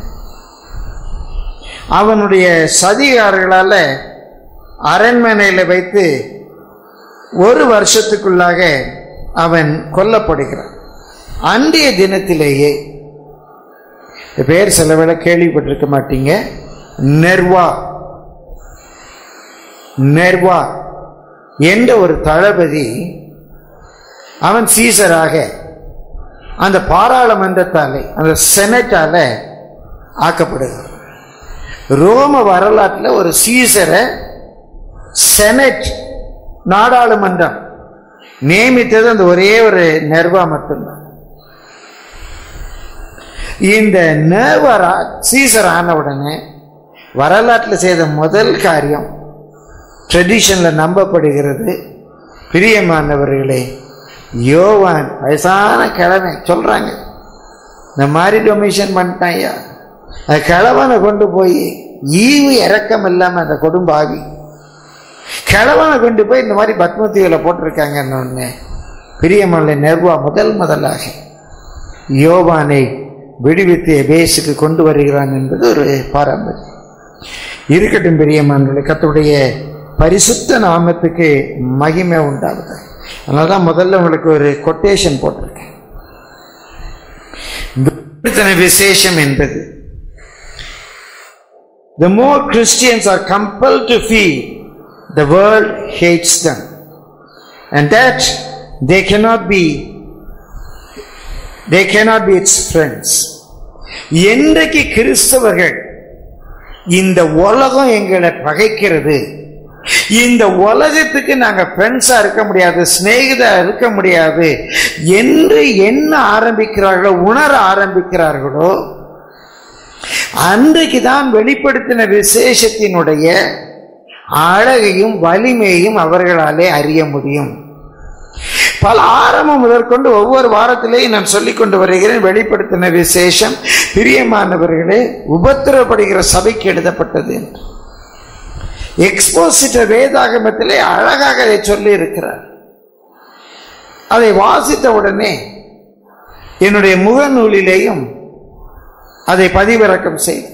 அவனுடைய சதிகாரர்களால அரண்மனையில வைத்து ஒரு வருஷத்துக்குள்ளாக அவன் கொல்லப்படுகிறான். அன்றைய தினத்திலேயே, பேர் சில வேளை கேள்விப்பட்டிருக்க மாட்டீங்க, நெர்வா என்ற ஒரு தளபதி, அவன் சீசராக அந்த பாராளுமன்றத்தாலே, அந்த செனட்டால ஆக்கப்படுகிறான். ரோம வரலாற்றில் ஒரு சீசரை செனட், நாடாளுமன்றம் நியமித்தது அந்த ஒரே ஒரு நெர்வா மட்டும்தான். இந்த நேர்வரா சீசர் ஆன உடனே வரலாற்றில் செய்த முதல் காரியம், ட்ரெடிஷன்ல நம்பப்படுகிறது, பிரியமானவர்களே, யோவான் வயசான கிழமை சொல்றாங்க, இந்த மாதிரி டொமிஷன் பண்ணிட்டான் ஐயா, அந்த கிழவனை கொண்டு போய் ஈவு இறக்கம் இல்லாம அந்த கொடும்பாவி கிழவனை கொண்டு போய் இந்த மாதிரி பத்மதீவில் போட்டிருக்காங்கன்னு பிரியமான நெர்வா முதலாக யோவானை விடுவித்து எபேசுக்கு கொண்டு வருகிறான் என்பது ஒரு பாரம்பரியம். இருக்கட்டும் பிரியமானவர்களே, கர்த்தருடைய பரிசுத்த நாமத்துக்கு மகிமை உண்டாகுது. அதனாலதான் முதல்ல உங்களுக்கு ஒரு கொட்டேஷன் போட்டிருக்கேன். விசேஷம் என்பது, the more Christians are compelled to feed, the world hates them, and that they cannot be its friends. என்றைக்கு கிறிஸ்தவர்கள் இந்த உலகம் எங்களை பகைக்கிறது, இந்த உலகத்துக்கு நாங்க ஃப்ரெண்ட்ஸா இருக்க முடியாது, சிநேகிதா இருக்க முடியாது என்று என்ன ஆரம்பிக்கிறார்களோ, உணர ஆரம்பிக்கிறார்களோ, அன்றைக்குதான் வெளிப்படுத்தின விசேஷத்தினுடைய அழகையும் வலிமையையும் அவர்களாலே அறிய முடியும். பல ஆரம்பம் முதற்கொண்டு ஒவ்வொரு வாரத்திலேயும் நான் சொல்லிக் கொண்டு வருகிறேன். வெளிப்படுத்தின விசேஷம் பிரியமானவர்களே உபத்திரப்படுகிற சபைக்கு எழுதப்பட்டது என்று எக்ஸ்போசிட்டர் வேதாகமத்திலே அழகாக அதை சொல்லி இருக்கிறார். அதை வாசித்த உடனே என்னுடைய முகநூலிலேயும் அதை பதிவிறக்கம் செய்து,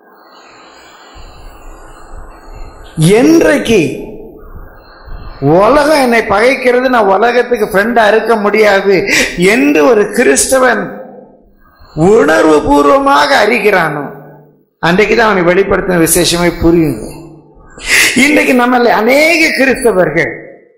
என்றைக்கு உலகம் என்னை பகைக்கிறது, நான் உலகத்துக்கு ஃப்ரெண்டா இருக்க முடியாது என்று ஒரு கிறிஸ்தவன் உணர்வு பூர்வமாக அறிகிறானோ, அன்றைக்குதான் அவனை வெளிப்படுத்தின விசேஷமே புரியுங்க. இன்றைக்கு நம்மள அநேக கிறிஸ்தவர்கள்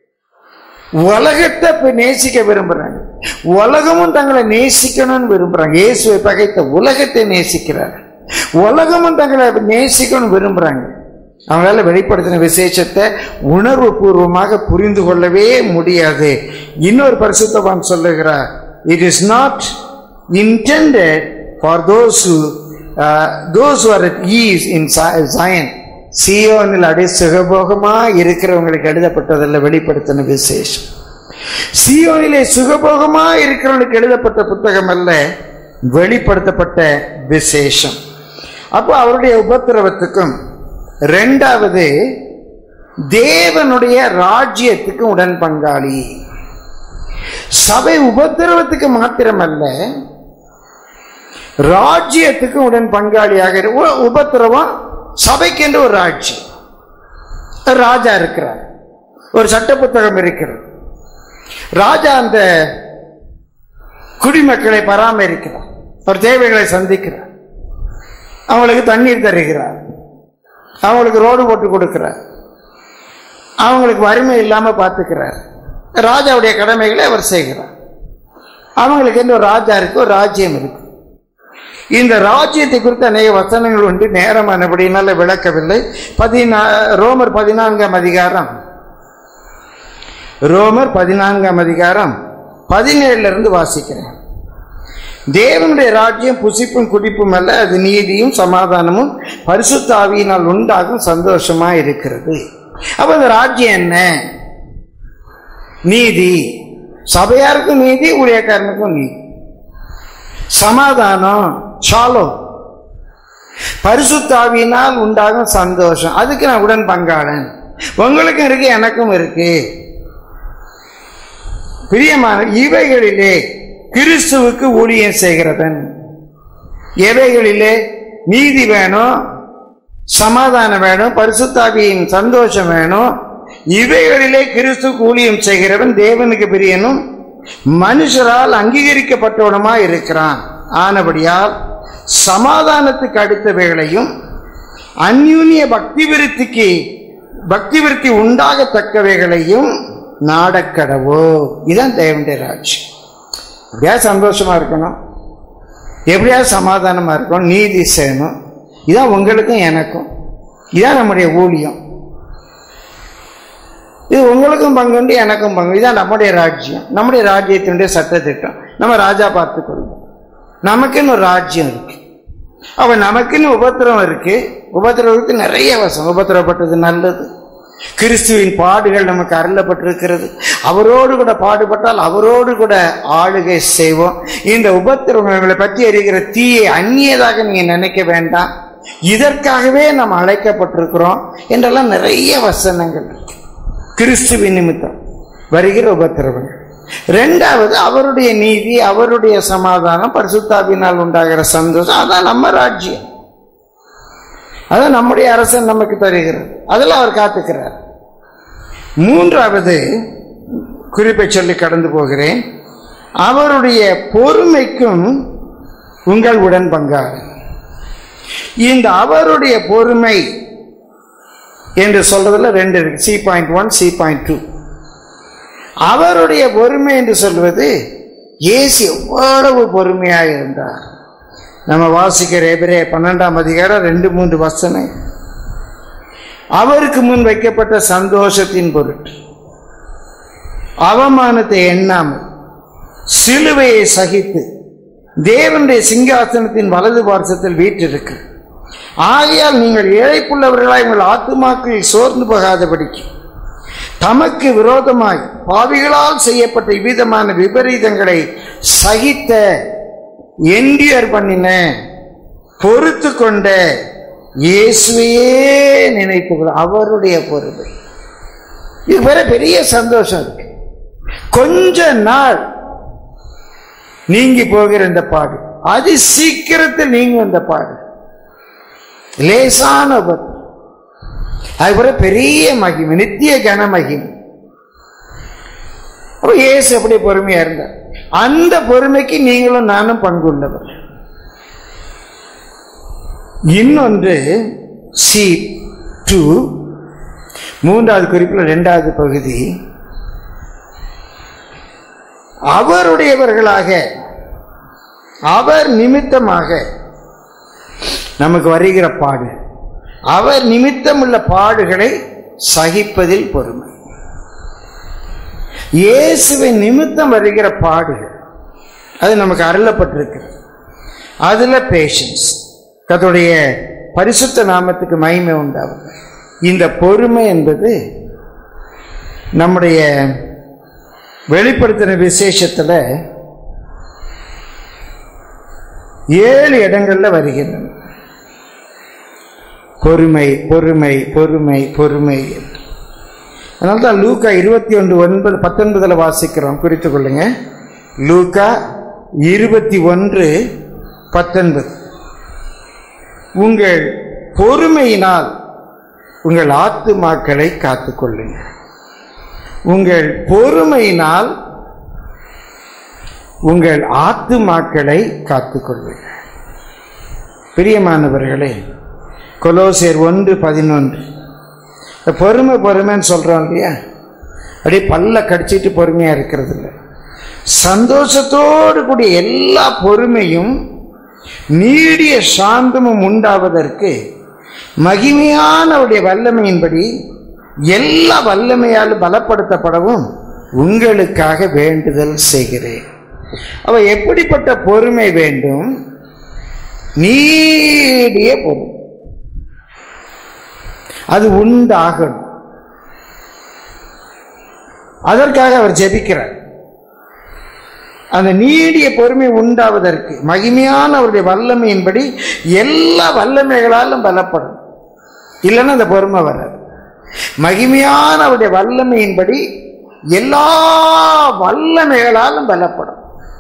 உலகத்தை நேசிக்க விரும்புறாங்க, உலகமும் தங்களை நேசிக்கணும்னு விரும்புறாங்க. இயேசுவை பகைத்த உலகத்தை நேசிக்கிறார், உலகமும் தங்களை நேசிக்கணும்னு விரும்புறாங்க. அவங்களால வெளிப்படுத்தின விசேஷத்தை உணர்வு பூர்வமாக புரிந்து கொள்ளவே முடியாது. இன்னொரு பரிசுத்தவான் சொல்லுகிறார், it is not intended for those who are at ease in Zion. சீயோனில் அடி சுகபோகமா இருக்கிறவங்களுக்கு எழுதப்பட்டதல்ல வெளிப்படுத்தின விசேஷம். சீயோனிலே சுகபோகமா இருக்கிறவங்களுக்கு எழுதப்பட்ட புத்தகம் அல்ல வெளிப்படுத்தப்பட்ட விசேஷம். அப்போ அவருடைய உபத்திரவத்துக்கும், இரண்டாவது தேவனுடைய ராஜ்யத்துக்கு உடன் பங்காளி. சபை உபத்திரவத்துக்கு மாத்திரமல்ல, ராஜ்யத்துக்கு உடன் பங்காளியாக. உபத்திரவம் சபைக்கு என்று ஒரு ராஜ்யம், ராஜா இருக்கிறார், ஒரு சட்ட புத்தகம் இருக்கிறது. ராஜா அந்த குடிமக்களை பராமரிக்கிறார், அவர் தேவைகளை சந்திக்கிறார், அவங்களுக்கு தண்ணீர் தருகிறார், அவங்களுக்கு ரோடு போட்டு கொடுக்கிறார், அவங்களுக்கு வறுமை இல்லாம பார்த்துக்கிறார். ராஜாவுடைய கடமைகளை அவர் செய்கிறார். அவங்களுக்கு என்று ஒரு ராஜா இருக்கு, ஒரு ராஜ்யம் இருக்கு. இந்த ராஜ்யத்தை குறித்து அநேக வசனங்கள் உண்டு, நேரமானபடினால விளக்கவில்லை. ரோமர் 14ஆம் அதிகாரம், ரோமர் 14ஆம் அதிகாரம் 17 இருந்து வாசிக்கிறேன். தேவனுடைய ராஜ்யம் புசிப்பும் குடிப்பும் அல்ல, அது நீதியும் சமாதானமும் பரிசுத்த ஆவியினால் உண்டாகும் சந்தோஷமா இருக்கிறது. அப்ப இந்த ராஜ்யம் என்ன? நீதி, சபையாருக்கும் நீதி, ஊழியக்காரனுக்கும் நீதி, சமாதானம், ஷாலோம், பரிசுத்த ஆவியினால் உண்டாகும் சந்தோஷம். அதுக்கு நான் உடன் பங்காளன். உங்களுக்கும் இருக்கு, எனக்கும் இருக்கு. பிரியமான இவைகளிலே கிறிஸ்துவுக்கு ஊழியம் செய்கிறவன். எவைகளிலே? நீதி வேணும், சமாதானம் வேணும், பரிசுத்தாவியின் சந்தோஷம் வேணும். இவைகளிலே கிறிஸ்துவுக்கு ஊழியம் செய்கிறவன் தேவனுக்கு பிரியனும் மனுஷரால் அங்கீகரிக்கப்பட்டவனுமா இருக்கிறான். ஆனபடியால் சமாதானத்துக்கு அடுத்தவைகளையும் அந்யூன்ய பக்தி விருத்தி உண்டாகத்தக்கவைகளையும் நாடக்கடவோ. இதுதான் தேவனுடைய ராஜ்யம். எப்படியா சந்தோஷமா இருக்கணும், எப்படியா சமாதானமா இருக்கணும், நீதி செய்யணும். இதான் உங்களுக்கும் எனக்கும், இதான் நம்முடைய ஊழியம். இது உங்களுக்கும் பங்குண்டு, எனக்கும் பங்கு. இதான் நம்முடைய ராஜ்யம், நம்முடைய ராஜ்யத்தினுடைய சட்ட திட்டம். நம்ம ராஜா பார்த்துக் கொள்வோம். நமக்குன்னு ஒரு ராஜ்யம் இருக்கு. அப்ப நமக்குன்னு உபத்திரவம் இருக்கு. உபத்திரவத்துக்கு நிறைய வசம். உபத்திரப்பட்டது நல்லது. கிறிஸ்துவின் பாடுகள் நமக்கு அருளப்பட்டிருக்கிறது. அவரோடு கூட பாடுபட்டால் அவரோடு கூட ஆளுகை செய்வோம். இந்த உபத்திரவங்களை பற்றி அறிகிற தீயை அந்நியதாக நீங்க நினைக்க வேண்டாம். இதற்காகவே நாம் அழைக்கப்பட்டிருக்கிறோம் என்றெல்லாம் நிறைய வசனங்கள் இருக்கு. கிறிஸ்துவின் நிமித்தம் வருகிற உபத்திரவங்கள். இரண்டாவது, அவருடைய நீதி, அவருடைய சமாதானம், பரிசுத்தாவினால் உண்டாகிற சந்தோஷம். அதான் நம்ம ராஜ்யம், அதான் நம்முடைய அரசன் நமக்கு தருகிறது. அதில் அவர் காத்துக்கிறார். மூன்றாவது குறிப்பை சொல்லி கடந்து போகிறேன். அவருடைய பொறுமைக்கும் உங்கள் உடன் பங்காளி. இந்த அவருடைய பொறுமை என்று சொல்றதுல ரெண்டு இருக்கு. C.1, C.2. அவருடைய பொறுமை என்று சொல்வது இயேசு எவ்வளவு பொறுமையாக இருந்தார். நம்ம வாசிக்கிற எபிரேயர் 12ஆம் அதிகாரம் 2-3 வசனம். அவருக்கு முன் வைக்கப்பட்ட சந்தோஷத்தின் பொருட்டு அவமானத்தை எண்ணாமல் சிலுவையை சகித்து தேவனுடைய சிங்காசனத்தின் வலது பார்சத்தில் வீற்றிருக்கு. ஆகையால் நீங்கள் இழைப்புள்ளவர்களாய் உங்கள் ஆத்துமாக்களில் சோர்ந்து போகாதபடிக்கு தமக்கு விரோதமாய் பாவிகளால் செய்யப்பட்ட இவ்விதமான விபரீதங்களை சகித்த, எண்டியர் பண்ணின, பொறுத்து கொண்ட இயேசுவையே நினைத்து அவருடைய பொறுமை. இது வேற பெரிய சந்தோஷம் இருக்கு. கொஞ்ச நாள் நீங்கி போகிற இந்த பாடு, அது சீக்கிரத்தில் நீங்க இந்த பாடு லேசான உபத்திரம். அது பெரிய மகிமை, நித்திய கன மகிமை. அப்ப இயேசு எப்படி பொறுமையா இருந்தார். அந்த பொறுமைக்கு நீங்களும் நானும் பங்குள்ளவர். இன்னொன்று C.2, 3வது குறிப்பில் 2வது பகுதி. அவருடையவர்களாக அவர் நிமித்தமாக நமக்கு வருகிற பாடு, அவர் நிமித்தம் உள்ள பாடுகளை சகிப்பதில் பொறுமை. இயேசுவின் நிமித்தம் வருகிற பாடுகள் அது நமக்கு அருளப்பட்டிருக்கு. அதுல பேஷன்ஸ். கர்த்தருடைய பரிசுத்த நாமத்துக்கு மகிமை உண்டாகும். இந்த பொறுமை என்பது நம்முடைய வெளிப்படுத்தின விசேஷத்துல 7 இடங்கள்ல வருகிறது. பொறுமை பொறுமை பொறுமை பொறுமை. அதனால்தான் லூக்கா 21:19 வாசிக்கிறோம், குறித்துக் கொள்ளுங்க. லூக்கா 21:19. உங்கள் பொறுமையினால் உங்கள் ஆத்துமாக்களை காத்துக்கொள்ளுங்க. உங்கள் பொறுமையினால் உங்கள் ஆத்துமாக்களை காத்துக்கொள்ளுங்க. பிரியமானவர்களே, கொலோசியர் 1:11. பொறுமை பொறுமைன்னு சொல்றோம் இல்லையா, அப்படியே பல்ல கடிச்சிட்டு பொறுமையா இருக்கிறது இல்லை. சந்தோஷத்தோடு கூடிய எல்லா பொறுமையும் நீடிய சாந்தமும் உண்டாவதற்கு மகிமையானவருடைய வல்லமையின்படி எல்லா வல்லமையாலும் பலப்படுத்தப்படவும் உங்களுக்காக வேண்டுதல் செய்கிறேன். அவ எப்படிப்பட்ட பொறுமை வேண்டும்? நீடிய பொறுமை. அது உண்டாகணும். அதற்காக அவர் ஜெபிக்கிறார். அந்த நீடிய பொறுமை உண்டாவதற்கு மகிமையான அவருடைய வல்லமையின்படி எல்லா வல்லமைகளாலும் பலப்படும். இல்லைன்னா அந்த பொறுமை வராது. மகிமையான அவருடைய வல்லமையின்படி எல்லா வல்லமைகளாலும் பலப்படும்.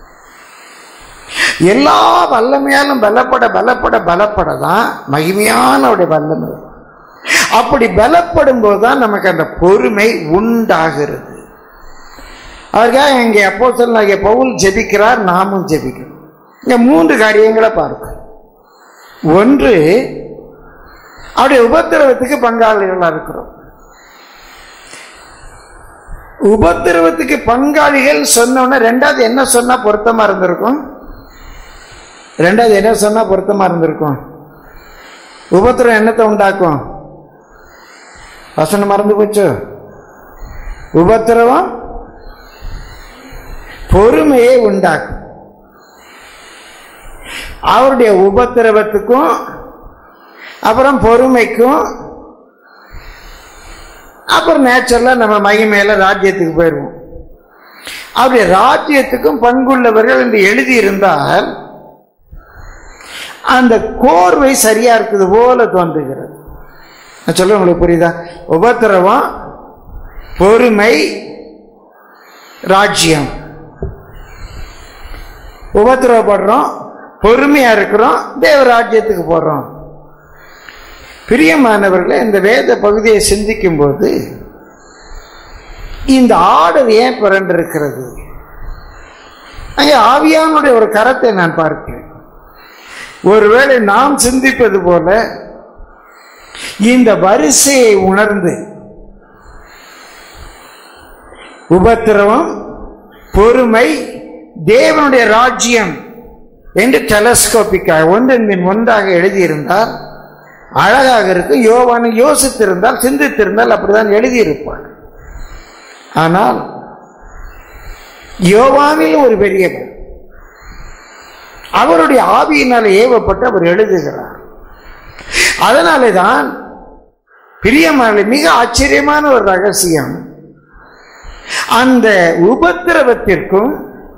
எல்லா வல்லமையாலும் பலப்பட பலப்பட பலப்படதான் மகிமையான அவருடைய வல்லமை. அப்படி பலப்படும் போதுதான் நமக்கு அந்த பொறுமை உண்டாகிறது. அதற்காக இங்கே அப்போஸ்தலனாகிய பவுல் ஜெபிக்கிறார், நாமும் ஜெபிக்கிறோம். இங்க 3 காரியங்களை பார்க்கிறோம். ஒன்று, அவருடைய உபத்திரவத்துக்கு பங்காளிகளா இருக்கிறோம். உபத்திரவத்துக்கு பங்காளிகள் சொன்னோன்னா ரெண்டாவது என்ன சொன்னா பொருத்தமா இருந்திருக்கும்? ரெண்டாவது என்ன சொன்னா பொருத்தமா இருந்திருக்கும்? உபத்திரம் என்னத்தை உண்டாக்கும்? வசனம் மறந்து போச்சு. உபத்திரவம் பொறுமையை உண்டாக்கும். அவருடைய உபத்திரவத்துக்கும் அப்புறம் பொறுமைக்கும் அப்புறம் நேச்சுரலா நம்ம மகிமையில ராஜ்யத்துக்கு போயிடுவோம். அவருடைய ராஜ்யத்துக்கும் பங்குள்ளவர்கள் என்று எழுதியிருந்தால் அந்த கோர்வை சரியா இருக்குது போல தோன்றுகிறது. நான் சொல்ல உங்களுக்கு புரியுதா? உபத்திரவம், பொறுமை, ராஜ்யம். உபத்திரவப்படுறோம், பொறுமையா இருக்கிறோம், தேவ ராஜ்யத்துக்கு போறோம். பிரியமானவர்களை, இந்த வேத பகுதியை சிந்திக்கும் போது இந்த ஆர்டர் ஏன் பிறண்டிருக்கிறது? அங்கே ஆவியானுடைய ஒரு கரத்தை நான் பார்க்கிறேன். ஒருவேளை நாம் சிந்திப்பது போல இந்த வரிசையை உணர்ந்து உபத்திரவம், பொறுமை, தேவனுடைய ராஜ்யம் என்று டெலஸ்கோப்பிக்காக ஒன்றின் பின் ஒன்றாக எழுதியிருந்தால் அழகாக இருக்கு. யோவான் யோசித்திருந்தால், சிந்தித்திருந்தால் அப்படிதான் எழுதியிருப்பார். ஆனால் யோவானில் ஒரு பெரியவர், அவருடைய ஆவியினால் ஏவப்பட்டு அவர் எழுதுகிறார். அதனாலே தான் பிரியமான மிக ஆச்சரியமான ஒரு ரகசியம், அந்த உபத்திரவத்திற்கும்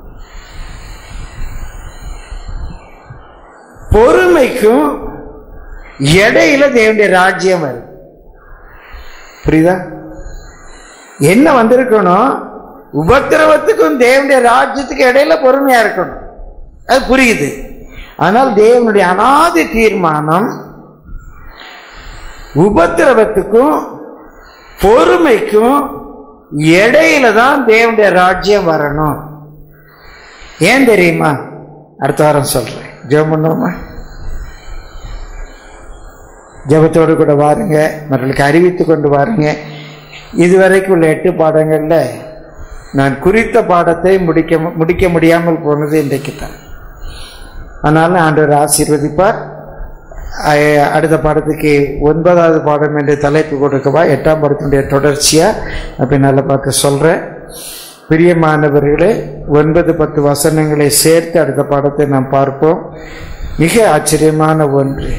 பொறுமைக்கும் இடையில தேவனுடைய ராஜ்யம் வருது. புரியுதா? என்ன வந்திருக்கணும்? உபத்திரவத்துக்கும் தேவனுடைய ராஜ்யத்துக்கு இடையில பொறுமையா இருக்கணும். அது புரியுது. ஆனால் தேவனுடைய அநாதி தீர்மானம் உபத்திரவத்துக்கும் பொறுமைக்கும் இடையில தான் தேவனுடைய ராஜ்யம் வரணும். ஏன் தெரியுமா? அடுத்த வாரம் சொல்றேன். ஜெபம் பண்ணுவோமா? ஜெபத்தோடு கூட வாருங்க, மற்றவர்களுக்கு அறிவித்து கொண்டு வாருங்க. இதுவரைக்கும் உள்ள 8 பாடங்கள்ல நான் குறித்த பாடத்தை முடிக்க முடியாமல் போனது இன்றைக்கு தான். அதனால ஆண்டவர் ஆசீர்வதிப்பார். அடுத்த பாடத்துக்கு 9வது பாடம் என்று தலைப்பு கொடுக்கவா, 8ஆம் பாடத்தினுடைய தொடர்ச்சியா பின்னால பார்க்க சொல்றேன். பிரியமானவர்களே, 9-10 வசனங்களை சேர்த்து அடுத்த பாடத்தை நாம் பார்ப்போம். மிக ஆச்சரியமான ஒன்று,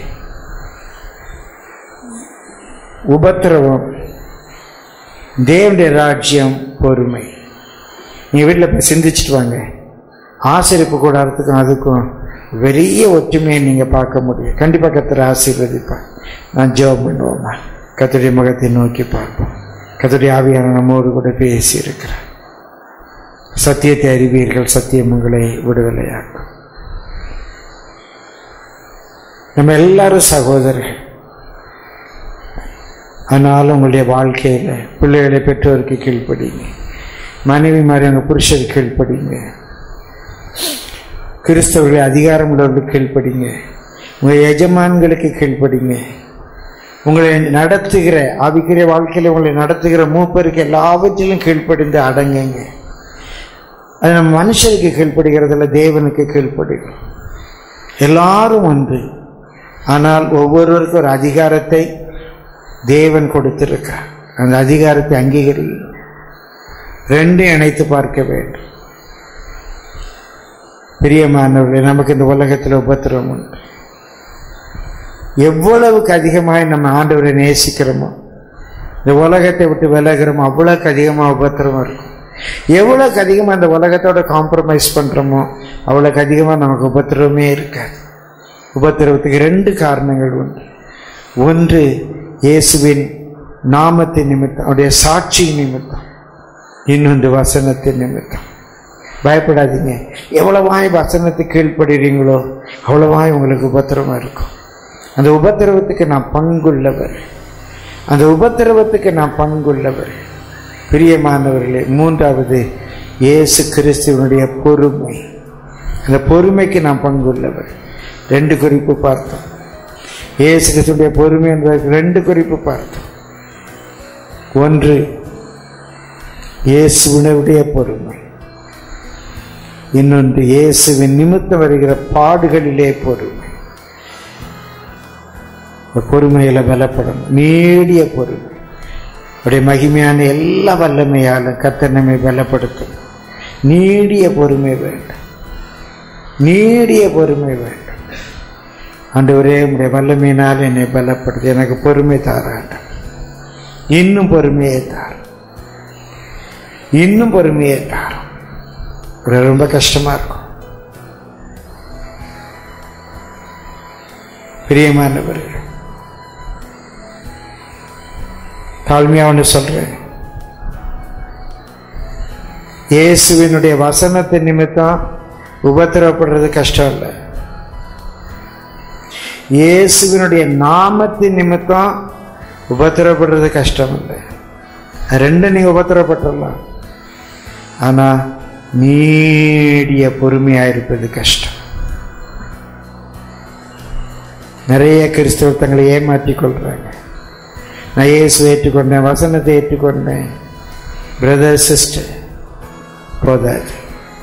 உபத்திரவம், தேவனுடைய ராஜ்யம், பொறுமை. நீங்க வீட்டில் போய் சிந்திச்சுட்டு வாங்க. ஆசரிப்பு கூடாரத்துக்கும் அதுக்கும் பெரிய ஒற்றுமையை நீங்க பார்க்க முடியும். கண்டிப்பா கர்த்தர் ஆசீர்வதிப்பார். நான் ஜெபம் பண்ணுவோமா? கர்த்தருடைய முகத்தை நோக்கி பார்ப்போம். கர்த்தருடைய ஆவியான நம்மோடு கூட பேசி இருக்கிறார். சத்தியத்தை அறிவீர்கள், சத்தியம் உங்களை விடுதலையாக்கும். நம்ம எல்லாரும் சகோதரர்கள். ஆனாலும் உங்களுடைய வாழ்க்கையில பிள்ளைகளை பெற்றோருக்கு கீழ்ப்படிங்க, மனைவி மாதிரி அவங்க புருஷருக்கு கீழ்ப்படிங்க, கிறிஸ்தவர்களை அதிகாரம் உள்ளவர்களுக்கு கீழ்ப்படிங்க, உங்கள் எஜமான்களுக்கு கீழ்ப்படிங்க, உங்களை நடத்துகிற ஆவிக்குரிய வாழ்க்கையில் உங்களை நடத்துகிற மூப்பருக்கு எல்லாவற்றிலும் கீழ்ப்படிந்து அடங்குங்க. அது நம்ம மனுஷருக்கு கீழ்ப்படுகிறதில்ல, தேவனுக்கு கீழ்ப்படுகிறோம். எல்லாரும் ஒன்று. ஆனால் ஒவ்வொருவருக்கும் ஒரு அதிகாரத்தை தேவன் கொடுத்திருக்கார். அந்த அதிகாரத்தை அங்கீகரி. ரெண்டையும் இணைத்து பார்க்க வேண்டும். பிரியமானவர்களே, நமக்கு இந்த உலகத்தில் உபத்திரவம் உண்டு. எவ்வளவுக்கு அதிகமாக நம்ம ஆண்டவரை நேசிக்கிறோமோ, இந்த உலகத்தை விட்டு விலகிறோமோ, அவ்வளவுக்கு அதிகமாக உபத்திரவம் இருக்கும். எவ்வளவுக்கு அதிகமாக இந்த உலகத்தோட காம்ப்ரமைஸ் பண்றோமோ, அவ்வளவுக்கு அதிகமாக நமக்கு உபத்திரவமே இருக்காது. உபத்திரவத்துக்கு 2 காரணங்கள் உண்டு. ஒன்று இயேசுவின் நாமத்தின் நிமித்தம், அவருடைய சாட்சி நிமித்தம். இன்னொன்று வசனத்தின் நிமித்தம். பயப்படாதீங்க. எவ்வளவாய் வசனத்துக்கு கீழ்ப்படுறீங்களோ அவ்வளவாய் உங்களுக்கு உபத்திரவம் இருக்கும். அந்த உபத்திரவத்துக்கு நான் பங்குள்ளவர். அந்த உபத்திரவத்துக்கு நான் பங்குள்ளவர். பிரியமானவர்களே, 3வது இயேசு கிறிஸ்துவனுடைய பொறுமை. அந்த பொறுமைக்கு நான் பங்குள்ளவர். 2 குறிப்பு பார்த்தோம். இயேசு கிறிஸ்துடைய பொறுமை என்பதற்கு 2 குறிப்பு பார்த்தோம். ஒன்று இயேசுவினுடைய பொறுமை, இன்னொன்று இயேசுவின் நிமித்தம் வருகிற பாடுகளிலே பொறுமை. பொறுமையில பலப்படணும். நீடிய பொறுமை. அவருடைய மகிமையான எல்லா வல்லமையாலும் கர்த்தர் நம்மை பலப்படுத்தும். நீடிய பொறுமை வேண்டும். நீடிய பொறுமை வேண்டும். ஆண்டவரே உம்முடைய வல்லமையினால் என்னை பலப்படுத்தி எனக்கு பொறுமை தாராண்ட, இன்னும் பொறுமையை தார், இன்னும் பொறுமையை தாரும். ரொம்ப கஷ்டமா இருக்கும். பிரியமானவர்கள், தாழ்மையா ஒன்று சொல்றேன், இயேசுவினுடைய வசனத்தின் நிமித்தம் உபத்திரவப்படுறது கஷ்டம் இல்லை. இயேசுவினுடைய நாமத்தின் நிமித்தம் உபத்திரவப்படுறது கஷ்டம் இல்லை. ரெண்டு நீங்க உபத்திரவப்பட்டுடலாம், ஆனா நீடிய பொறுமையா இருப்பது கஷ்டம். நிறைய கிறிஸ்தவ தங்களை ஏமாற்றிக் கொள்றாங்க. நான் இயேசுவை ஏற்றுக்கொண்டேன், வசனத்தை ஏற்றுக்கொண்டேன். பிரதர் சிஸ்டர், போதாது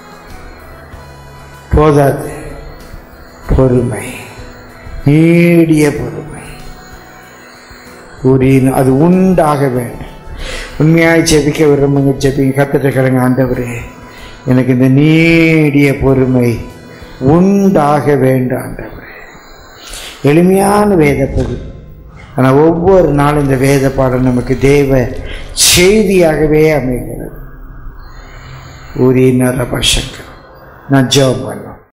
போதாது. பொறுமை, நீடிய பொறுமை அது உண்டாக வேண்டும். உண்மையாய் ஜெபிக்க விரும்புங்க, ஜெபிங்க. கத்துட்டு கிழங்க, ஆண்டவரே எனக்கு இந்த நீடிய பொறுமை உண்டாக வேண்டும் ஆண்டவரே. எளிமையான வேத பகுதி, ஆனால் ஒவ்வொரு நாளும் இந்த வேத பாடம் நமக்கு தேவ செய்தியாகவே அமைகிறது. நான் ஜெபம் பண்ண